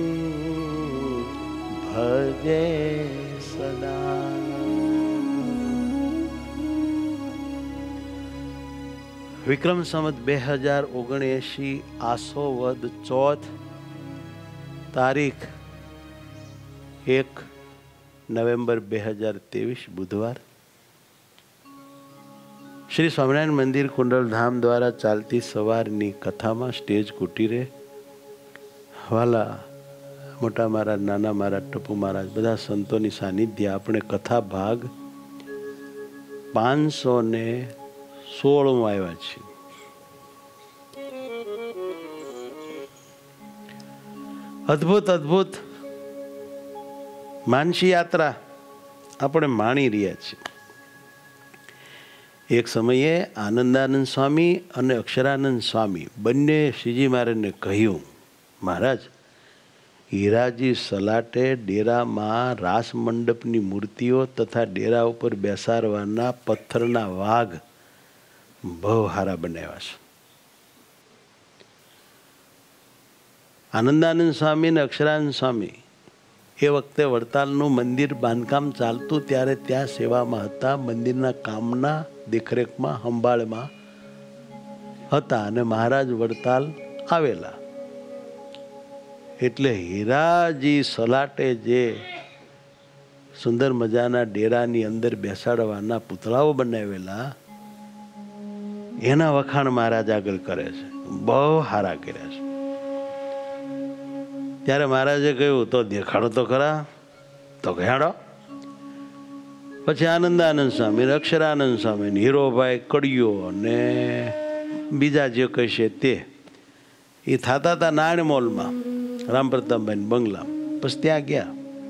ભજે સદા. વિક્રમ સંવત બે હજાર ઓગણએંશી આસો વદ ચોથ તારીખ એક નવેમ્બર બે હજાર ત્રેવીસ બુધવાર. શ્રી સ્વામિનારાયણ મંદિર કુંડલધામ દ્વારા ચાલતી સવારની કથામાં સ્ટેજ કુટીરે વાલા મોટા મહારાજ, નાના મહારાજ, ટપુ મહારાજ બધા સંતોની સાનિધ્ય આપણે કથા ભાગ પાંચસો ને સોળમાં આવ્યા છીએ. અદ્ભુત અદ્ભુત માનસી યાત્રા આપણે માણી રહ્યા છીએ. એક સમયે આનંદાનંદ સ્વામી અને અક્ષરાનંદ સ્વામી બંને શ્રીજી મહારાજને કહ્યું, મહારાજ હીરાજી સલાટે ડેરામાં રાસ મંડપની મૂર્તિઓ તથા ડેરા ઉપર બેસાડવાના પથ્થરના વાઘ બહુ સારા બનાવ્યા છે. આનંદાનંદ સ્વામી અને અક્ષરાનંદ સ્વામી એ વખતે વડતાલનું મંદિર બાંધકામ ચાલતું ત્યારે ત્યાં સેવામાં હતા, મંદિરના કામના દેખરેખમાં સંભાળમાં હતા અને મહારાજ વડતાલ આવેલા. એટલે હીરાજી સલાટે જે સુંદર મજાના ડેરાની અંદર બેસાડવાના પૂતળાઓ બનાવેલા એના વખાણ મહારાજ આગળ કરે છે, બહુ સારા કર્યા છે. ત્યારે મહારાજે કહ્યું તો દેખાડો તો ખરા. તો ઘેડો. પછી આનંદાનંદ સ્વામી, અક્ષરાનંદ સ્વામી, હીરોભાઈ કડિયો ને બીજા જે કહેશે તે એ થતા હતા નારાયણ મોલમાં રામ પ્રતાપભાઈ બંગલા. પછી ત્યાં ગયા.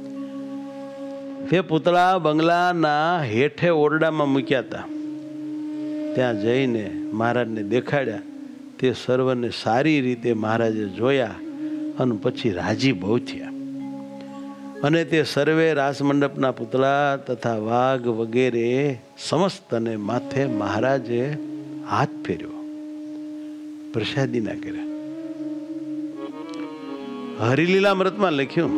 એ પૂતળા બંગલાના હેઠે ઓરડામાં મૂક્યા હતા. ત્યાં જઈને મહારાજને દેખાડ્યા. તે સર્વને સારી રીતે મહારાજે જોયા અને પછી રાજી બહુ થયા. અને તે સર્વે રાસમંડપના પૂતળા તથા વાઘ વગેરે સમસ્તને માથે મહારાજે હાથ ફેર્યો, પ્રસાદી ના કર્યા. હરિલીલામૃતમાં લખ્યું,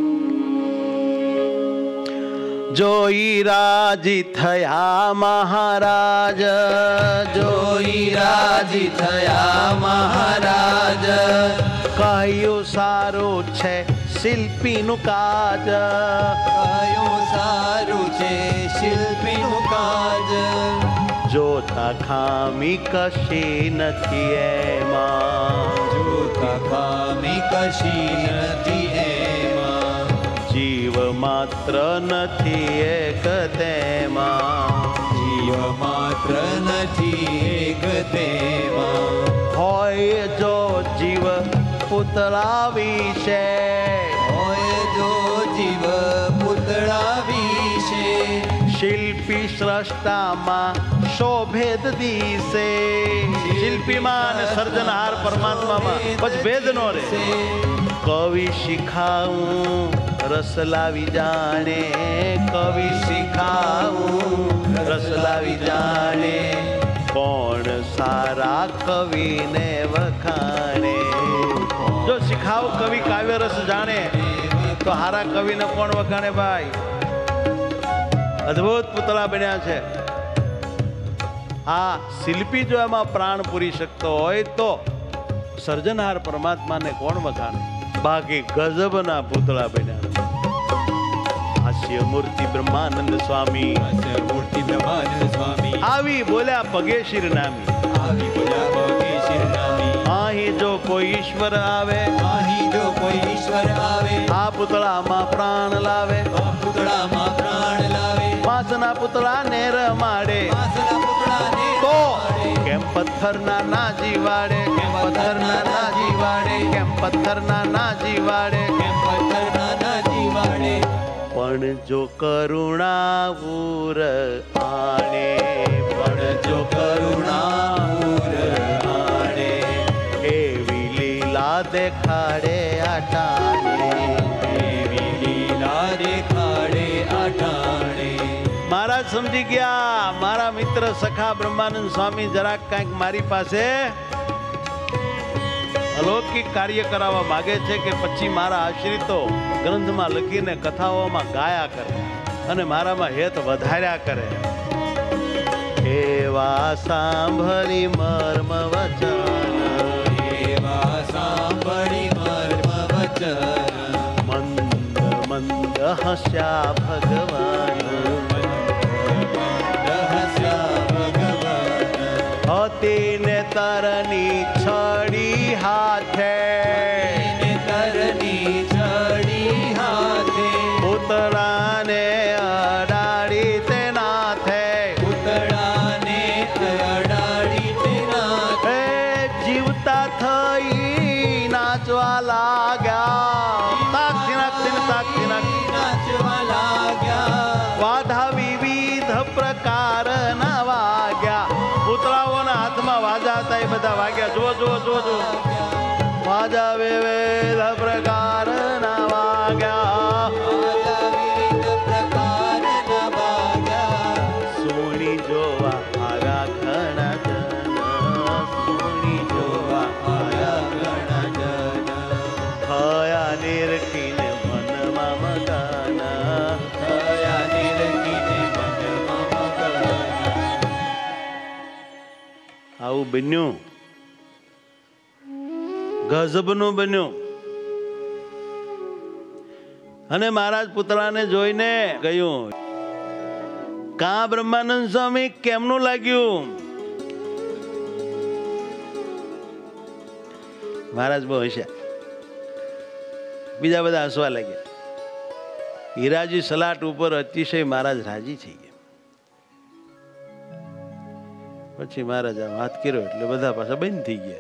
જોઈ રાજી થયા મહારાજ, જોઈ રાજી થયા મહારાજ, કહ્યું સારું છે શિલ્પીનું કાજ, કયું સારું છે શિલ્પીનું કાજ, જોતા ખામી કશી નથી એમાં, જોતા ખામી કશી નથી એમાં, જીવ માત્ર નથી એક તેમાં, જીવ માત્ર નથી એક તેમાં, હોય જો જીવ પૂતળા વિશે, હોય જો જીવ પૂતળા વિશે, શિલ્પી સ્રષ્ટામાં શોભેદ દિશે. શિલ્પીમાં અને સર્જનહાર પરમાત્મામાં પછી ભેદ નો રે. કવિ શીખાવું રસ લાવી જાણે, કવિ શીખાવું રસ લાવી જાણે, કોણ સારા કવિને વખાણે. જો શીખાવ કવિ કાવ્ય રસ જાણે તો હારા કવિને કોણ વખાણે ભાઈ. અદ્ભુત પૂતળા બન્યા છે. આ શિલ્પી જો એમાં પ્રાણ પૂરી શકતો હોય તો સર્જનહાર પરમાત્માને કોણ વખાણે. બાકી ગજબના પૂતળા બન્યા. હાસ્ય મૂર્તિ બ્રહ્માનંદ સ્વામી, હાસ્ય મૂર્તિ બ્રહ્માનંદ સ્વામી, આવી બોલ્યા પગે શિર નામી, આવી બોલ્યા પગે શિર નામી. અહીં જો કોઈ ઈશ્વર આવે, અહીં જો કોઈ ઈશ્વર આવે, આ પૂતળામાં પ્રાણ લાવે, આ પૂતળામાં પ્રાણ લાવે, માસના પૂતળા ને રમાડે, માસના પૂતળાને તો રમાડે. કેમ પથ્થરના ના જીવાડે, કેમ પથ્થરના ના જીવાડે, કેમ પથ્થરના ના જીવાડે, કેમ પથ્થરના ના જીવાડે. પણ જો કરુણા ઉર આણે, પણ જો કરુણા ઉર આણે, એવી લીલા દેખાડે આટાણે, એવી લીલા દેખાડે આટાણે. મહારાજ સમજી ગયા મારા મિત્ર સખા બ્રહ્માનંદ સ્વામી જરાક કંઈક મારી પાસે અલૌકિક કાર્ય કરાવવા માગે છે કે પછી મારા આશ્રિતો ગ્રંથમાં લખીને કથાઓમાં ગાયા કરે અને મારામાં હેત વધાર્યા કરે. એવા સાંભળી મર્મ વચન, એવા સાંભળી મર્મ વચન, મંદ મંદ હસ્યા ભગવાન, રહસ્યા ભગવાન. અતિને તરની છડી હાથે, ને તરની છડી હાથે, પૂતળાને અડાડી તે નાથે, પૂતળાને અડાડી તેના હે જીવતા થઈ નાચવા લાગ્યા. તાકથી નાખતી ને તાકથી નાખતી નાચવા લાગ્યા. વાધા વિવિધ પ્રકારના વાગ્યા. પૂતળાઓના હાથમાં વાજા હતા એ બધા વાગ્યા. જો જો જો જો વાજા વિવિધ પ્રકારના વાગ્યા. વિવિધ પ્રકારના વાગ્યા. સોણી જોવા આવ્યા ઘણા જન, સોણી જોવા આવ્યા ઘણા જન, થયા નિરખીને મનમાં મગન, થયા નિરખીને મનમાં મગન. આવું બન્યું, ગજબનું બન્યું. અને મહારાજ પુતળાને જોઈને કહ્યું, કા બ્રહ્માનંદ સ્વામી કેમનું લાગ્યું? મહારાજ બહુ હશે. બીજા બધા હસવા લાગ્યા. હીરાજી સલાટ ઉપર અતિશય મહારાજ રાજી થઈ ગયા. પછી મહારાજ આમ હાથ કર્યો એટલે બધા પાછા બંધ થઈ ગયા.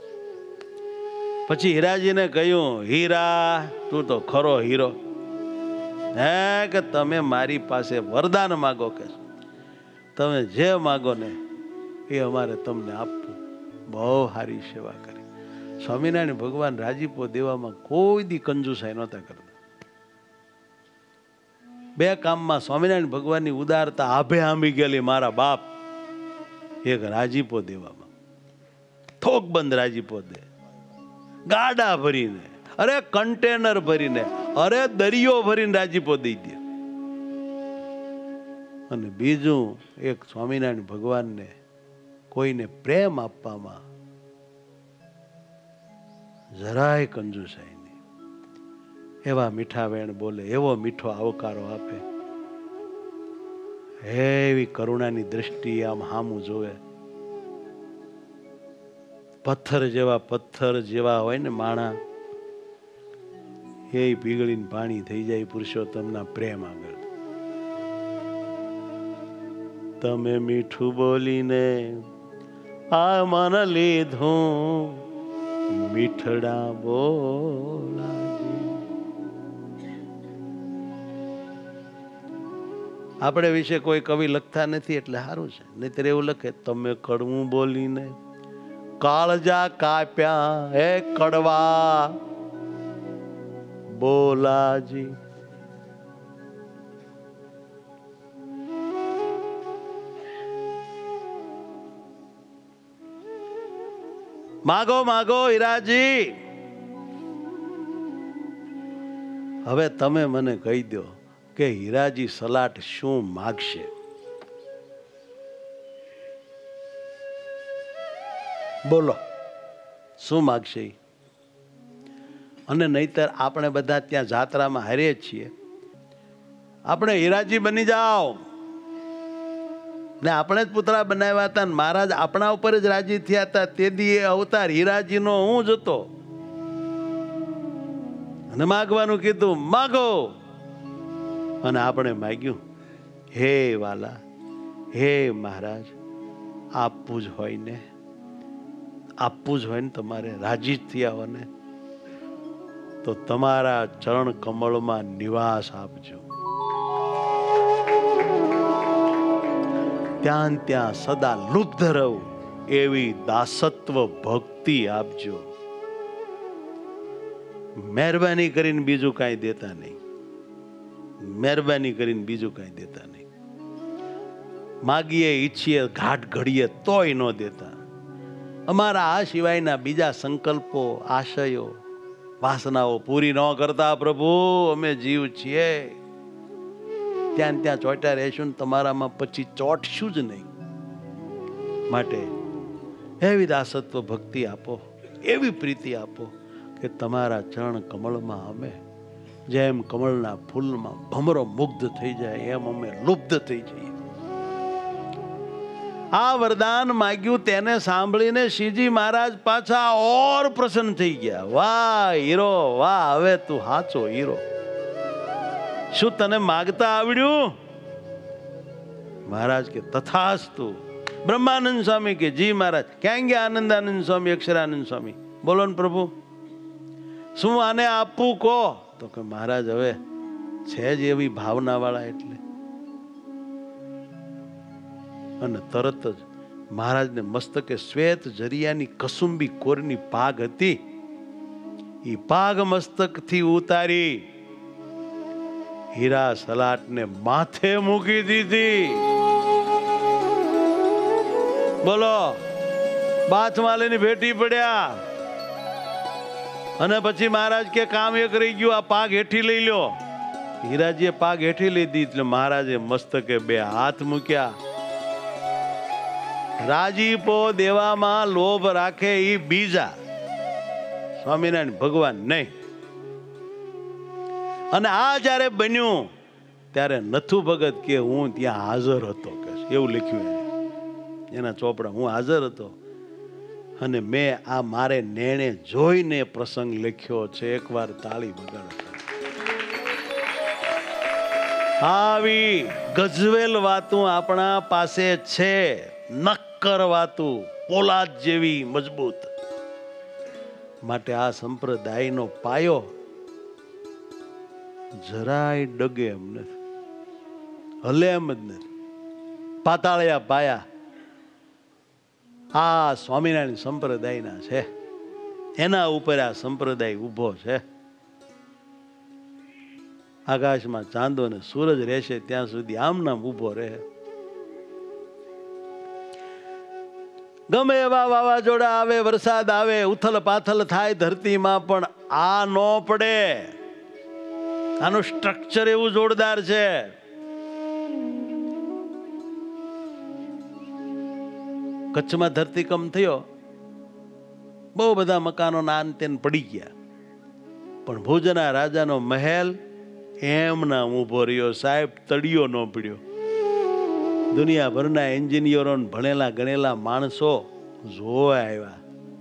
પછી હીરાજીને કહ્યું, હીરા તું તો ખરો હીરો હે, કે તમે મારી પાસે વરદાન માગો, કે તમે જે માગો ને એ અમારે તમને આપવું. બહુ સારી સેવા કરી. સ્વામિનારાયણ ભગવાન રાજીપો દેવામાં કોઈ દી કંજુસાઈ નહોતા કરતા. બે કામમાં સ્વામિનારાયણ ભગવાનની ઉદારતા આભે આંબી ગયેલી મારા બાપ. એક રાજીપો દેવામાં, થોક બંધ રાજીપો દે, ગાડા ભરીને, અરે કન્ટેનર ભરીને, અરે દરિયો ભરીને રાજીપો દઈ દે. અને બીજું એક સ્વામિનારાયણ ભગવાનને કોઈને પ્રેમ આપવામાં જરાય કંજુસાઈ નહીં. એવા મીઠા વેણ બોલે, એવો મીઠો આવકારો આપે, એવી કરુણાની દ્રષ્ટિ આમ હામું જોવે. પથ્થર જેવા પથ્થર જેવા હોય ને માણા, એ પીગળીને પાણી થઈ જાય પુરુષોત્તમના પ્રેમ આગળ. તમે મીઠું બોલીને આ મન લીધું, મીઠડા બોલાજી. આપણે વિશે કોઈ કવિ લખતા નથી એટલે સારું છે. નહીતર એવું લખે, તમે કડવું બોલીને કાળજા કાપ્યા હે કડવા બોલાજી. માગો માગો હીરાજી. હવે તમે મને કહી દો કે હીરાજી સલાટ શું માગશે? બોલો શું માગશે? અને નહીતર આપણે બધા ત્યાં જાત્રામાં હારીએ છીએ, આપણે હીરાજી બની જાઓ ને આપણે જ પુતળા બનાવ્યા હતા, મહારાજ આપણા ઉપર જ રાજી થયા હતા. તે દી એ અવતાર હીરાજીનો હું જ હતો. અને માગવાનું કીધું, માગો. અને આપણે માગ્યું, હે વાલા, હે મહારાજ, આપવું જ હોય ને, આપવું જ હોય ને, તમારે રાજી જ થયા હો ને, તો તમારા ચરણ કમળમાં નિવાસ આપજો. ત્યાં ત્યાં સદા લુબ્ધ રહું એવી દાસત્વ ભક્તિ આપજો. મહેરબાની કરીને બીજું કાંઈ દેતા નહીં. મહેરબાની કરીને બીજું કાંઈ દેતા નહીં. માગીએ ઈચ્છીએ ઘાટ ઘડીએ તોય ન દેતા. અમારા આ સિવાયના બીજા સંકલ્પો, આશયો, વાસનાઓ પૂરી ન કરતા પ્રભુ, અમે જીવ છીએ. ત્યાં ત્યાં ચોટ્યા રહેશું ને તમારામાં પછી ચોટશું જ નહીં. માટે એવી દાસત્વ ભક્તિ આપો, એવી પ્રીતિ આપો કે તમારા ચરણ કમળમાં અમે જેમ કમળના ફૂલમાં ભમરો મુગ્ધ થઈ જાય એમ અમે લુબ્ધ થઈ જઈએ. આ વરદાન માગ્યું તેને સાંભળીને શ્રીજી મહારાજ પાછા ઓર પ્રસન્ન થઈ ગયા. વાહ હીરો વાહ, હવે તું હાચો હીરો. શું તને માગતા આવડ્યું? મહારાજ કે તથાસ્તુ. બ્રહ્માનંદ સ્વામી કે જી મહારાજ. ક્યાં ગયા આનંદાનંદ સ્વામી, અક્ષરાનંદ સ્વામી? બોલો ને પ્રભુ, શું આને આપવું કહો? તો કે મહારાજ હવે છે જ એવી ભાવના વાળા એટલે. અને તરત જ મહારાજને મસ્તકે શ્વેત જરિયાની કસુંબી કોરની પાગ હતી, એ પાગ મસ્તકથી ઉતારી હીરા સલાટને માથે મૂકી દીધી. બોલો, બાથમાલીની ભેટી પડ્યા. અને પછી મહારાજ કે કામ એક રહી ગયું, આ પાગ હેઠી લઈ લો. હીરાજીએ પાગ હેઠી લીધી એટલે મહારાજે મસ્તકે બે હાથ મૂક્યા. રાજીપો દેવામાં લોભ રાખે એ બીજા, સ્વામિનારાયણ ભગવાન નહીં. અને આ જયારે બન્યું ત્યારે નથુ ભગત કે હું ત્યાં હાજર હતો, કે એવું લખ્યું એના ચોપડા, હું હાજર હતો. અને મેં આ મારે નેણે જોઈને પ્રસંગ લખ્યો છે. એકવાર તાળી વગાડો. આવી ગજવેલ વાતું આપણા પાસે છે, નક્કર વાતું, પોલાદ જેવી મજબૂત. માટે આ સંપ્રદાયનો પાયો જરાય ડગે એમ નથી, હલે એમ જ નથી. પાતાળિયા પાયા આ સ્વામિનારાયણ સંપ્રદાયના છે. એના ઉપર આ સંપ્રદાય ઊભો છે. આકાશમાં ચાંદો ને સૂરજ રહેશે ત્યાં સુધી આમ નામ ઊભો રહે. ગમે એવા વાવાઝોડા આવે, વરસાદ આવે, ઉથલ પાથલ થાય ધરતીમાં, પણ આ ન પડે. આનું સ્ટ્રક્ચર એવું જોરદાર છે. કચ્છમાં ધરતીકંપ થયો, બહુ બધા મકાનો ના અંતે પડી ગયા, પણ ભુજના રાજાનો મહેલ એમ ના ઊભો રહ્યો. સાહેબ, તળિયો ન પડ્યો. દુનિયાભરના એન્જિનિયરો ભણેલા ગણેલા માણસો જોવા આવ્યા,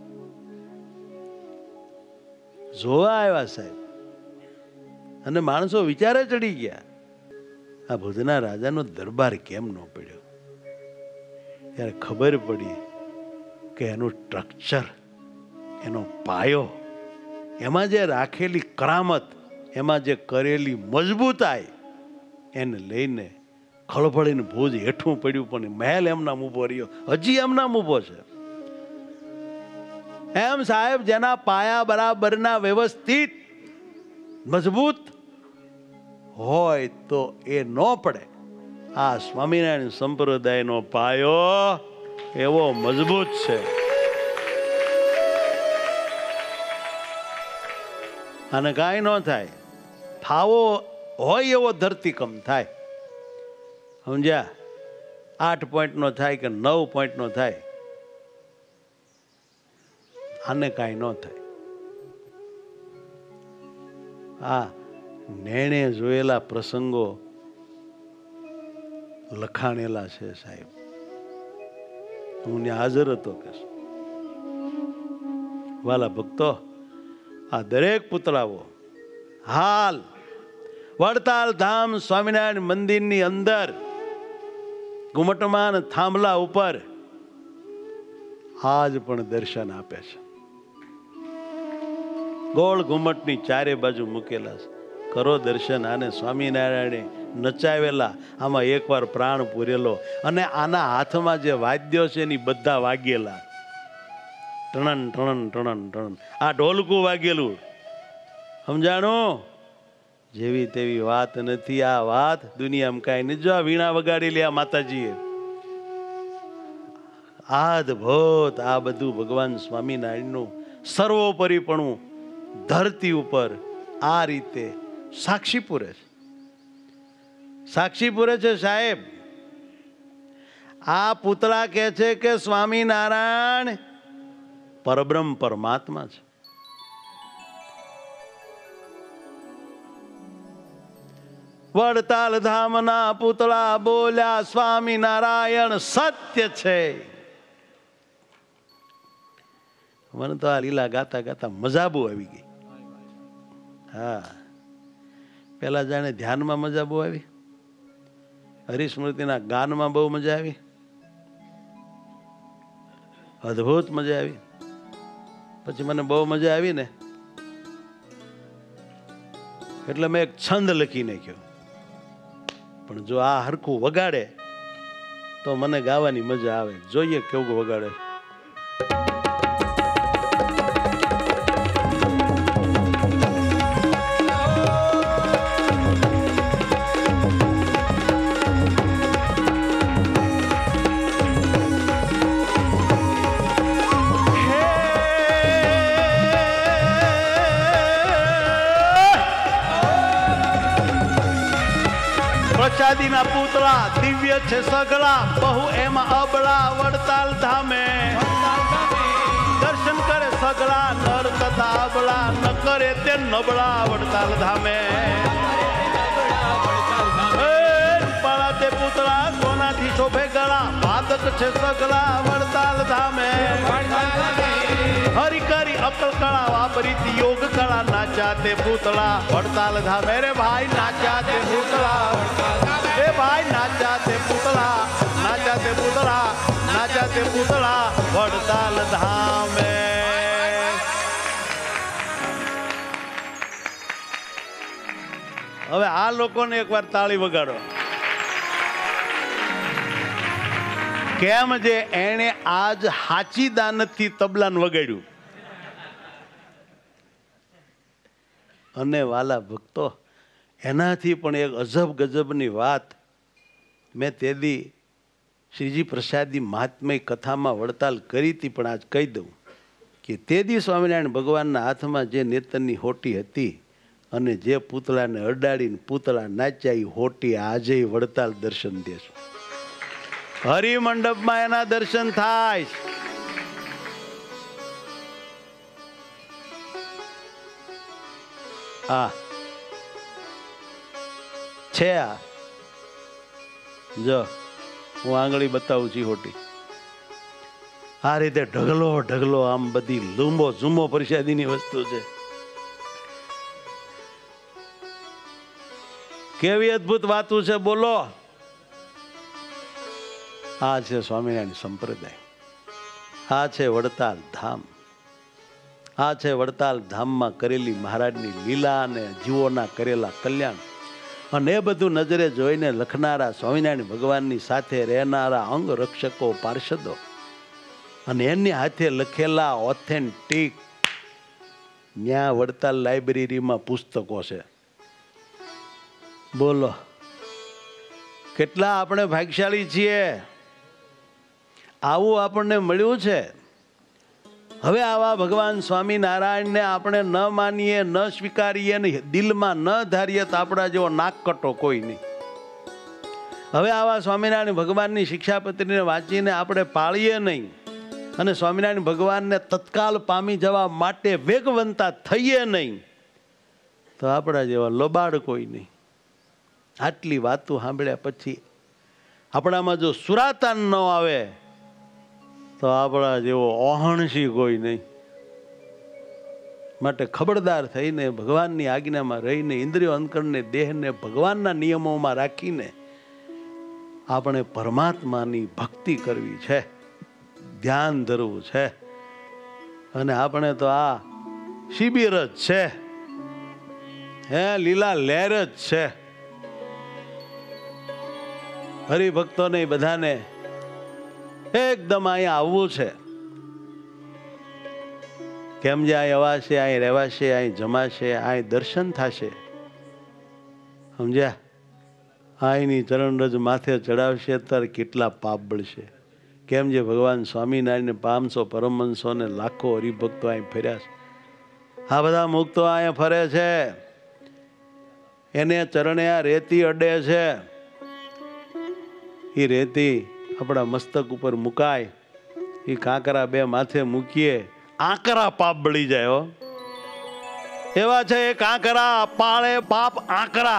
જોવા આવ્યા સાહેબ, અને માણસો વિચારે ચડી ગયા, આ ભુજના રાજાનો દરબાર કેમ ન પડ્યો? ત્યારે ખબર પડી કે એનું સ્ટ્રક્ચર, એનો પાયો, એમાં જે રાખેલી કરામત, એમાં જે કરેલી મજબૂતાઈ, એને લઈને ખળભળીને ભુજ હેઠું પડ્યું, પણ મહેલ એમનામ ઊભો રહ્યો, હજી એમનામ ઊભો છે. એમ સાહેબ, જેના પાયા બરાબરના વ્યવસ્થિત મજબૂત હોય તો એ ન પડે. આ સ્વામિનારાયણ સંપ્રદાયનો પાયો એવો મજબૂત છે. અને કાંઈ ન થાય, ફાવો હોય એવો ધરતીકંપ થાય, સમજ્યા? આઠ પોઈન્ટ નો થાય કે નવ પોઈન્ટ નો થાય, આને કાંઈ ન થાય. આ નેણે જોયેલા પ્રસંગો લખાણેલા છે સાહેબ. હું ત્યાં હાજર હતો કે વાલા ભક્તો, આ દરેક પુતળાઓ હાલ વડતાલ ધામ સ્વામિનારાયણ મંદિરની અંદર ઘુમટમાન થાંભલા ઉપર આજ પણ દર્શન આપે છે. ગોળ ઘુમટની ચારે બાજુ મૂકેલા છે. કરો દર્શન. આને સ્વામિનારાયણે નચાવેલા, આમાં એકવાર પ્રાણ પૂરેલો, અને આના હાથમાં જે વાદ્યો છે એની બધા વાગેલા, ટણન ટણન ટણન ટણન. આ ઢોલકું વાગેલું, સમજાણું? જેવી તેવી વાત નથી આ વાત. દુનિયામાં કાંઈ નહીં. જો આ વીણા વગાડેલી આ માતાજીએ, અદ્ભુત. આ બધું ભગવાન સ્વામિનારાયણનું સર્વોપરીપણું ધરતી ઉપર આ રીતે સાક્ષી પૂરે છે. સાક્ષી પૂરે છે સાહેબ. આ પૂતળા કહે છે કે સ્વામિનારાયણ પરબ્રહ્મ પરમાત્મા છે. વડતાલ ધામના પૂતળા બોલ્યા સ્વામિનારાયણ સત્ય છે. મને તો આ લીલા ગાતા ગાતા મજા બહુ આવી ગઈ. હા, પેલા જાણે ધ્યાનમાં મજા બહુ આવી, હરિસ્મૃતિના ગાનમાં બહુ મજા આવી, અદ્ભુત મજા આવી. પછી મને બહુ મજા આવી ને એટલે મેં એક છંદ લખી નાખ્યો. પણ જો આ હરખું વગાડે તો મને ગાવાની મજા આવે. જોઈએ કેવું વગાડે. પ્રસાદીના પૂતળા દિવ્ય છે સગળા, બહુ એમાં અબળા વડતાલ ધામે. દર્શન કરે સગળા નર તથા અબળા, ન કરે તે નબળા વડતાલ ધામે. પાળા તે પૂતળા સોનાથી શોભે ગળા, ભાદ સાધક છે સગલા વડતાલ ધામે હરિ કરી અકલ કળા વાપરી યોગ કળા નાચ્યા તે પૂતળા વડતાલ ધામે રે ભાઈ નાચ્યા તે પૂતળા એ ભાઈ નાચ્યા તે પૂતળા નાચ્યા તે પૂતળા નાચ્યા તે પૂતળા વડતાલ ધામે. હવે આ લોકોને એકવાર તાળી વગાડો. કેમ જે એણે આજ હાચી દાનતથી તબલાને વગાડ્યું. અને વાલા ભક્તો, એનાથી પણ એક અજબ ગજબની વાત મેં તે દી શ્રીજી પ્રસાદી મહાત્મય કથામાં વડતાલ કરી હતી, પણ આજ કહી દઉં કે તે દી સ્વામિનારાયણ ભગવાનના હાથમાં જે નેતરની હોટી હતી અને જે પૂતળાને અડાડીને પૂતળા નાચ્યા એ હોટી આજે વડતાલ દર્શન દેશું. હરિમંડપમાં એના દર્શન થાય. હા છે. આ જો હું આંગળી બતાવું છું હોટી. આ રીતે ઢગલો ઢગલો આમ બધી લૂંબો ઝૂમો પ્રસાદીની વસ્તુ છે. કેવી અદભુત વાતું છે બોલો. આ છે સ્વામિનારાયણ સંપ્રદાય. આ છે વડતાલ ધામ. આ છે વડતાલ ધામમાં કરેલી મહારાજની લીલા અને જીવોના કરેલા કલ્યાણ. અને એ બધું નજરે જોઈને લખનારા સ્વામિનારાયણ ભગવાનની સાથે રહેનારા અંગ રક્ષકો પાર્ષદો અને એની હાથે લખેલા ઓથેન્ટિક ન્યા વડતાલ લાઇબ્રેરીમાં પુસ્તકો છે. બોલો કેટલા આપણે ભાગ્યશાળી છીએ. આવું આપણને મળ્યું છે. હવે આવા ભગવાન સ્વામિનારાયણને આપણે ન માનીએ, ન સ્વીકારીએ ને દિલમાં ન ધારીએ તો આપણા જેવો નાકકટો કોઈ નહીં. હવે આવા સ્વામિનારાયણ ભગવાનની શિક્ષાપત્રીને વાંચીને આપણે પાળીએ નહીં અને સ્વામિનારાયણ ભગવાનને તત્કાલ પામી જવા માટે વેગવંતા થઈએ નહીં તો આપણા જેવા લોબાડ કોઈ નહીં. આટલી વાતો સાંભળ્યા પછી આપણામાં જો સુરાતાન ન આવે તો આપણા જેવો ઓહણસી કોઈ નહીં. માટે ખબરદાર થઈને ભગવાનની આજ્ઞામાં રહીને ઇન્દ્રિયો અંતકરણને દેહને ભગવાનના નિયમોમાં રાખીને આપણે પરમાત્માની ભક્તિ કરવી છે, ધ્યાન ધરવું છે. અને આપણે તો આ શિબિર જ છે, હે લીલા લહેર જ છે. હરિભક્તોને બધાને એકદમ અહીંયા આવવું છે. કેમ જે અહીં અવાશે, અહીં રહેવાશે, અહીં જમાશે, અહીં દર્શન થશે. સમજ્યા? અહીંની ચરણરજ માથે ચડાવશે ત્યારે કેટલા પાપ બળશે. કેમ જે ભગવાન સ્વામિનારાયણ પાંચસો પરમહંસો ને લાખો હરિભક્તો અહીં ફર્યા છે. આ બધા મુક્તો અહીંયા ફરે છે. એને ચરણે આ રેતી અડે છે. એ રેતી આપણા મસ્તક ઉપર મુકાય, એ કાંકરા બે માથે મૂકીએ, આંકરા પાપ બળી જાય. હો એવા છે એ કાંકરા, પાળે પાપ આંકરા.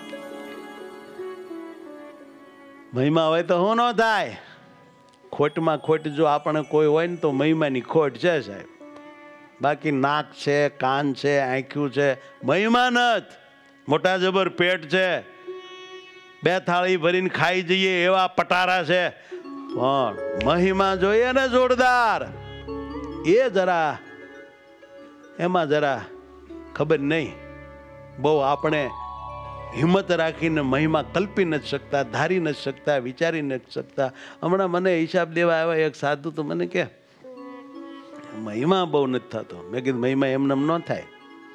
મહિમા હોય તો શું ન થાય. ખોટમાં ખોટ જો આપણે કોઈ હોય ને તો મહિમાની ખોટ છે સાહેબ. બાકી નાક છે, કાન છે, આંખ્યું છે, મહિમા નથી. મોટા જબર પેટ છે, બે થાળી ભરીને ખાઈ જઈએ એવા પટારા છે, પણ મહિમા જોઈએ ને જોરદાર, એ જરા એમાં જરા ખબર નહીં. બહુ આપણે હિંમત રાખીને મહિમા કલ્પી નથી શકતા, ધારી નથી શકતા, વિચારી નથી શકતા. હમણાં મને હિસાબ દેવા આવ્યા એક સાધુ તો મને કે મહિમા બહુ નથી થતો. મેં કીધું મહિમા એમનામ ન થાય.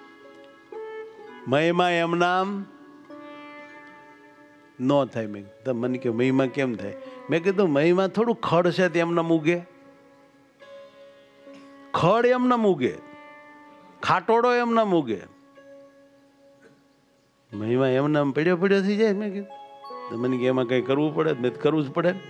મહિમા એમનામ ન થાય. મેં તો મને કે મહિમા કેમ થાય? મેં કીધું મહિમા થોડું ખડ છે તે એમનામ ઉગે. ખડ એમનામ ઉગે, ખાટોડો એમનામ ઉગે. મહિમા એમનામ પડ્યો પડ્યો થઈ જાય. મેં કીધું મને કે એમાં કંઈ કરવું પડે? મેં કરવું જ પડે,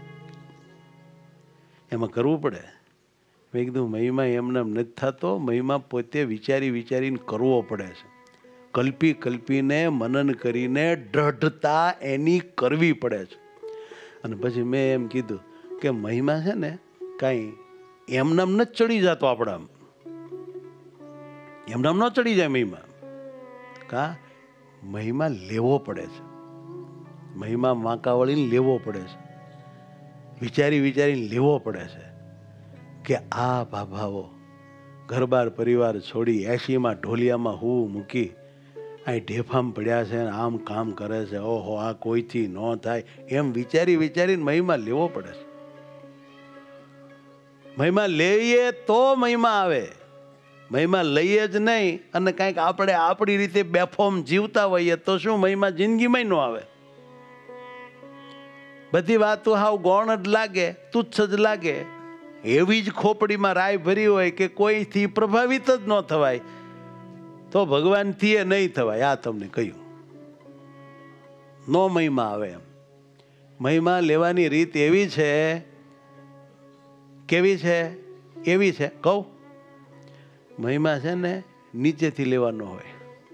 એમાં કરવું પડે. મેં કીધું મહિમા એમનામ નથી થતો. મહિમા પોતે વિચારી વિચારીને કરવો પડે છે. કલ્પી કલ્પીને મનન કરીને દ્રઢતા એની કરવી પડે છે. અને પછી મેં એમ કીધું કે મહિમા છે ને કાંઈ એમનામ ન ચડી જતો આપણા, એમનામ ન ચડી જાય મહિમા. કા મહિમા લેવો પડે છે, મહિમા વાંકા વળીને લેવો પડે છે, વિચારી વિચારીને લેવો પડે છે કે આ ભાભાઓ ઘરબાર પરિવાર છોડી એસીમાં ઢોલિયામાં હું મૂકી અહીં ઢેફામ પડ્યા છે ને આમ કામ કરે છે, ઓહો આ કોઈથી ન થાય એમ વિચારી વિચારીને મહિમા લેવો પડે છે. મહિમા લઈએ તો મહિમા આવે, મહિમા લઈએ જ નહીં અને કાંઈક આપણે આપણી રીતે બેફોમ જીવતા હોઈએ તો શું મહિમા જિંદગીમાં ન આવે. બધી વાતો હાવ ગૌણ જ લાગે, તુચ્છ જ લાગે, એવી જ ખોપડીમાં રાય ભરી હોય કે કોઈથી પ્રભાવિત જ ન થવાય તો ભગવાનથી એ નહીં થવાય. આ તમને કહ્યું, નો મહિમા આવે એમ. મહિમા લેવાની રીત એવી છે, કેવી છે? એવી છે કહું, મહિમા છે ને નીચેથી લેવાનો હોય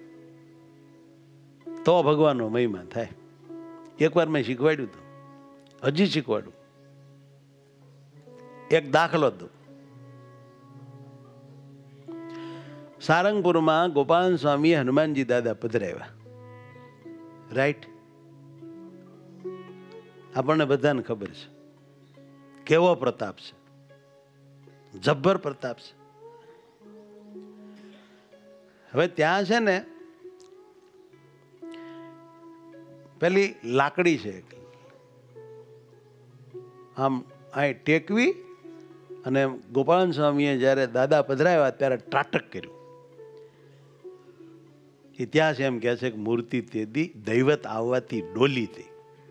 તો ભગવાનનો મહિમા થાય. એકવાર મેં શીખવાડ્યું હતું, હજી શીખવાડું. એક દાખલો દઉં. સારંગપુરમાં ગોપાલ સ્વામી હનુમાનજી દાદા પધરાવ્યા, રાઈટ? આપણને બધાને ખબર છે કેવો પ્રતાપ છે, જબ્બર પ્રતાપ છે. હવે ત્યાં છે ને પેલી લાકડી છે, આમ અહીં ટેકવી, અને ગોપાલ સ્વામીએ જ્યારે દાદા પધરાવ્યા ત્યારે ત્રાટક કર્યું. ઇતિહાસ એમ કહે છે કે મૂર્તિ તેદી દૈવત આવવાથી ડોલી થઈ.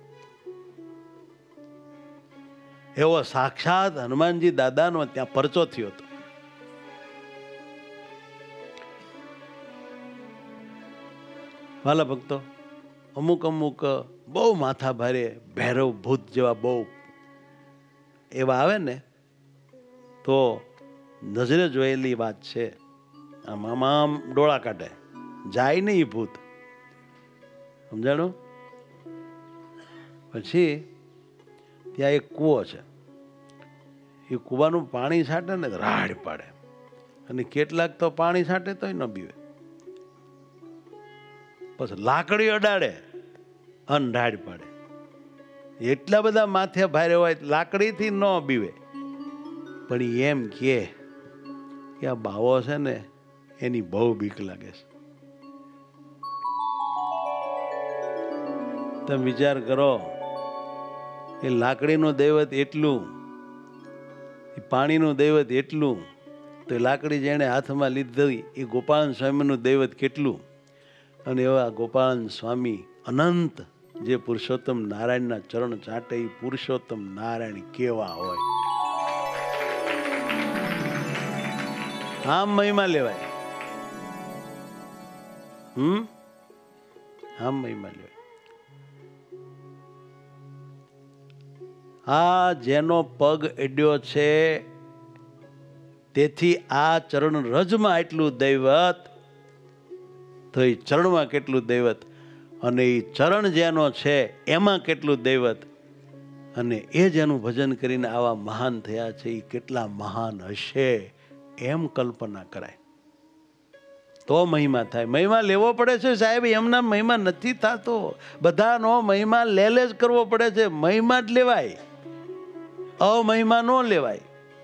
એવો સાક્ષાત હનુમાનજી દાદાનો ત્યાં પરચો થયો હતો. વાલા ભક્તો, અમુક અમુક બહુ માથા ભારે ભૈરવ ભૂત જેવા બહુ એવા આવે ને તો નજરે જોયેલી વાત છે, આમ આમ આમ ડોળા કાઢે, જાય નહીં એ ભૂત, સમજાણું? પછી ત્યાં એક કૂવો છે, એ કૂવાનું પાણી છાંટે ને રાડ પાડે, અને કેટલાક તો પાણી છાંટે તોય ન પીવે. પછી લાકડી અડાડે અને રાડ પાડે. એટલા બધા માથે ભારે હોય લાકડીથી ન બીવે. પણ એમ કે આ બાવો છે ને એની બહુ બીક લાગે છે. તમે વિચાર કરો, એ લાકડીનું દૈવત એટલું, એ પાણીનું દૈવત એટલું, તો એ લાકડી જેણે હાથમાં લીધી એ ગોપાલ સ્વામીનું દૈવત કેટલું. અને એવા ગોપાલ સ્વામી અનંત જે પુરુષોત્તમ નારાયણના ચરણ ચાટે એ પુરુષોત્તમ નારાયણ કેવા હોય. આમ મહિમા લેવાય, હમ આમ મહિમા લેવાય. આ જેનો પગ અડ્યો છે તેથી આ ચરણ રજમાં એટલું દૈવત, તો એ ચરણમાં કેટલું દૈવત, અને એ ચરણ જેનો છે એમાં કેટલું દૈવત, અને એ જેનું ભજન કરીને આવા મહાન થયા છે એ કેટલા મહાન હશે એમ કલ્પના કરાય તો મહિમા થાય. મહિમા લેવો પડે છે સાહેબ, એમના મહિમા નથી થતો. બધાનો મહિમા લે લે જ કરવો પડે છે. મહિમા જ લેવાય, અમહિમા ન લેવાય.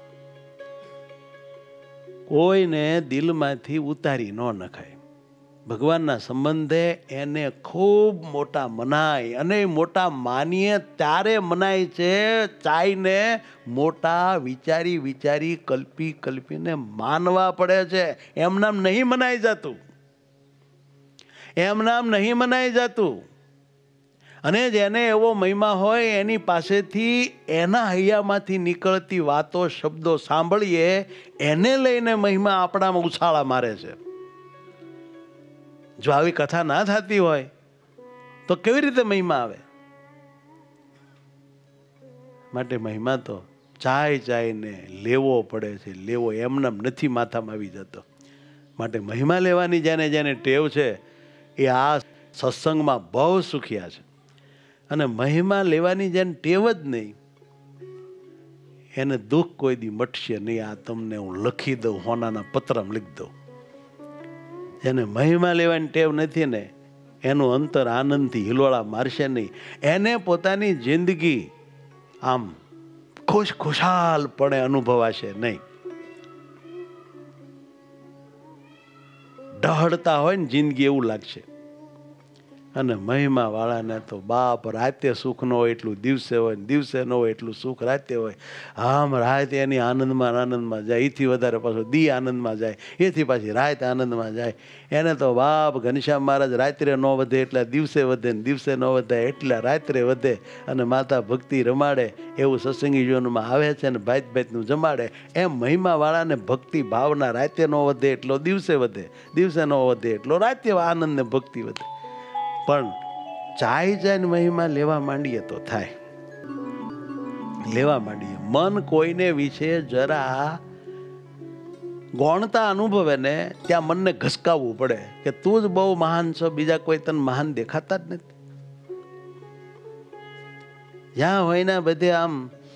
કોઈને દિલમાંથી ઉતારી ન નખાય. ભગવાનના સંબંધે એને ખૂબ મોટા મનાય, અને મોટા માનીએ ત્યારે મનાય છે ચાઈને મોટા વિચારી વિચારી કલ્પી કલ્પીને માનવા પડે છે. એમ નામ નહીં મનાઈ જતું, એમ નામ નહીં મનાઈ જતું. અને જેને એવો મહિમા હોય એની પાસેથી એના હૈયામાંથી નીકળતી વાતો શબ્દો સાંભળીએ, એને લઈને મહિમા આપણામાં ઉછાળા મારે છે. જો આવી કથા ના થતી હોય તો કેવી રીતે મહિમા આવે? માટે મહિમા તો ચાય ચાયને લેવો પડે છે, લેવો એમનામ નથી માથામાં આવી જતો. માટે મહિમા લેવાની જેને જેને ટેવ છે એ આ સત્સંગમાં બહુ સુખિયા છે. અને મહિમા લેવાની જેને ટેવ જ નહીં એને દુઃખ કોઈ દી મટશે નહીં. આ તમને હું લખી દઉં, હોનાના પત્રમાં લીખી દઉં. એને મહિમા લેવાની ટેવ નથી ને એનું અંતર આનંદથી હિલોળા મારશે નહીં. એને પોતાની જિંદગી આમ ખુશ ખુશાલપણે અનુભવાશે નહીં. ડહડતા હોય ને જિંદગી એવું લાગશે. અને મહિમા વાળાને તો બાપ રાતે સુખ ન હોય એટલું દિવસે હોય, દિવસે ન હોય એટલું સુખ રાતે હોય. આમ રાત એની આનંદમાં આનંદમાં જાય, એથી વધારે પાછો દી આનંદમાં જાય, એથી પાછી રાત આનંદમાં જાય. એને તો બાપ ઘનશ્યામ મહારાજ રાત્રે ન વધે એટલે દિવસે વધે ને દિવસે ન વધે એટલે રાત્રે વધે. અને માતા ભક્તિ રમાડે એવું સત્સંગી જીવનમાં આવે છે ને ભાત ભાતનું જમાડે. એમ મહિમા વાળાને ભક્તિ ભાવના રાતે ન વધે એટલો દિવસે વધે, દિવસે ન વધે એટલો રાતે આનંદ ને ભક્તિ વધે. પણ ચાઈ જાય મહિમા લેવા માંડીએ તો થાય, લેવા માંડીએ. મન કોઈને વિશે જરા ગૌણતા અનુભવે ને ત્યાં મનને ઘસકાવવું પડે કે તું જ બહુ મહાન છો, બીજા કોઈ તને મહાન દેખાતા જ નથી. જ્યાં હોય ને બધે આમ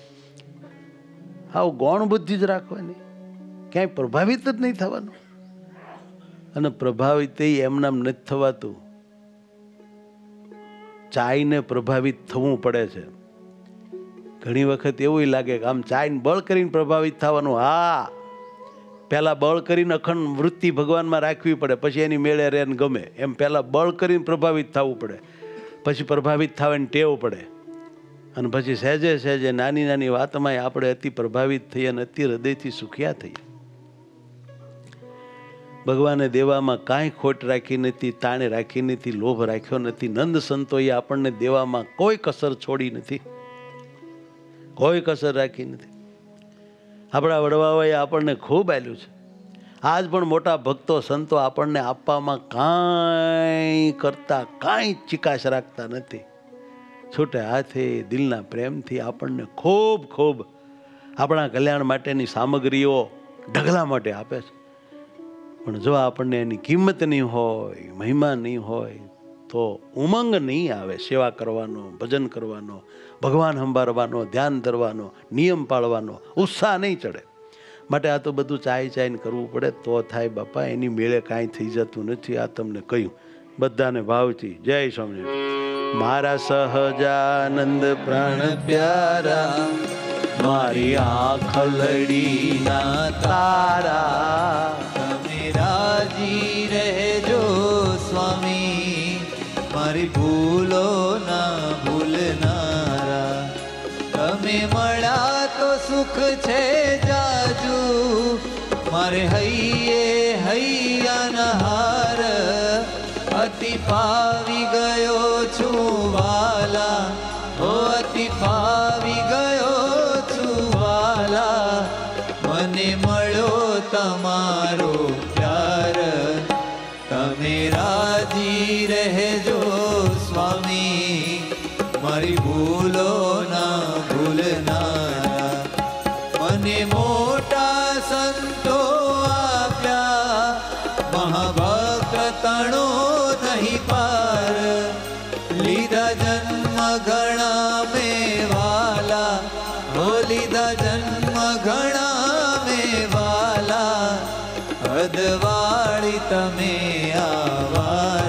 આવું ગૌણ બુદ્ધિ જ રાખવાની, ક્યાંય પ્રભાવિત જ નહીં થવાનું. અને પ્રભાવિત એમનામ નથી થવાતું, ચાઈને પ્રભાવિત થવું પડે છે. ઘણી વખત એવું લાગે કે આમ ચાઈને બળ કરીને પ્રભાવિત થવાનું. હા, પહેલા બળ કરીને અખંડ વૃત્તિ ભગવાનમાં રાખવી પડે, પછી એની મેળે રે ને ગમે એમ. પહેલા બળ કરીને પ્રભાવિત થવું પડે, પછી પ્રભાવિત થવાની ટેવ પડે. અને પછી સહેજે સહેજે નાની નાની વાતમાં આપણે અતિ પ્રભાવિત થઈએ અને અતિ હૃદયથી સુખિયા થઈએ. ભગવાને દેવામાં કાંઈ ખોટ રાખી નથી, તાણે રાખી નથી, લોભ રાખ્યો નથી. નંદ સંતોએ આપણને દેવામાં કોઈ કસર છોડી નથી, કોઈ કસર રાખી નથી. આપણા વડવાઓએ આપણને ખૂબ આપ્યું છે. આજ પણ મોટા ભક્તો સંતો આપણને આપવામાં કાંઈ કરતા કાંઈ ચિકાશ રાખતા નથી. છૂટે હાથે દિલના પ્રેમથી આપણને ખૂબ ખૂબ આપણા કલ્યાણ માટેની સામગ્રીઓ ઢગલા માટે આપે છે. પણ જો આપણને એની કિંમત નહીં હોય, મહિમા નહીં હોય તો ઉમંગ નહીં આવે. સેવા કરવાનો, ભજન કરવાનો, ભગવાન સંભાળવાનો, ધ્યાન ધરવાનો, નિયમ પાળવાનો ઉત્સાહ નહીં ચડે. માટે આ તો બધું ચાઈ ચાઈને કરવું પડે તો થાય બાપા. એની મેળે કાંઈ થઈ જતું નથી. આ તમને કહ્યું બધાને ભાવથી. જય સ્વામિનારાયણ. મારા સહજાનંદ પ્રાણ પ્યારા, મારી આંખ લડીના તારા, રાજી રહેજો સ્વામી, મારી ભૂલો ના ભૂલનારા. તમે મળ્યા તો સુખ છે જાજુ, મારે હૈયે હૈયાના હાર. અતિ પાવી ગયો છું વાલા, ઓ અતિ પાવી ગયો છું વાલા. મને મળ્યો તમારો પ્યાર, તમે રાજી રહેજો સ્વામી, મારી ભૂલો ના ભૂલનારા. મને મોટા સંતો આપ્યા, મહાભક્ત તણો નહીં પાર. લીધા જન્મ ઘણા મેં વાલા, હો લીધા જન્મ ઘણા મેં વાલા. અદવાળી તમે આવાર,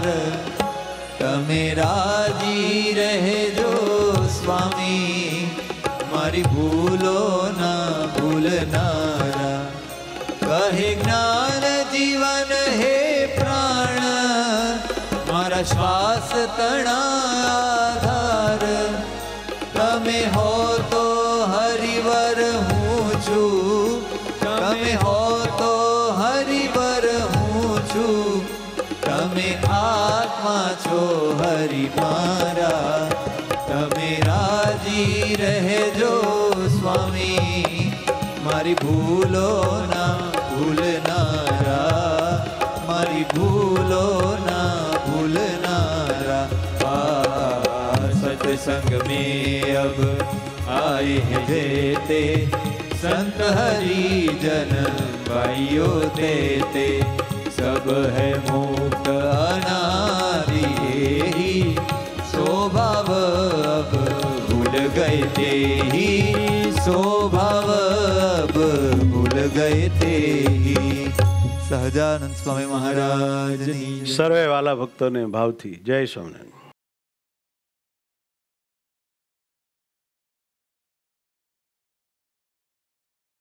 તમે રાજી રહેજો સ્વામી, મારી ભૂલો ના ભૂલનારા. કહે જ્ઞાન જીવન હે પ્રાણ, મારા શ્વાસ તણા આધાર. તમે હો તો હરિવર હું છું, તમે હો તો હરિવર હું છું. તમે આત્મા છો હરિ મારા, તમે રાજી રહેજો સ્વામી, મારી ભૂલો ના ભૂલનારા, મારી ભૂલો ના ભૂલનારા. આ સત્સંગ में अब आए हैं जेते, संत हरिजन भाइयों देते. सब है मुक्त अनादि ही, स्वभाव अब भूल गए ते ही. स्वभाव સહજાનંદ સ્વામી મહારાજની જય. સર્વે વાલા ભક્તોને ભાવથી જય સ્વામિનારાયણ.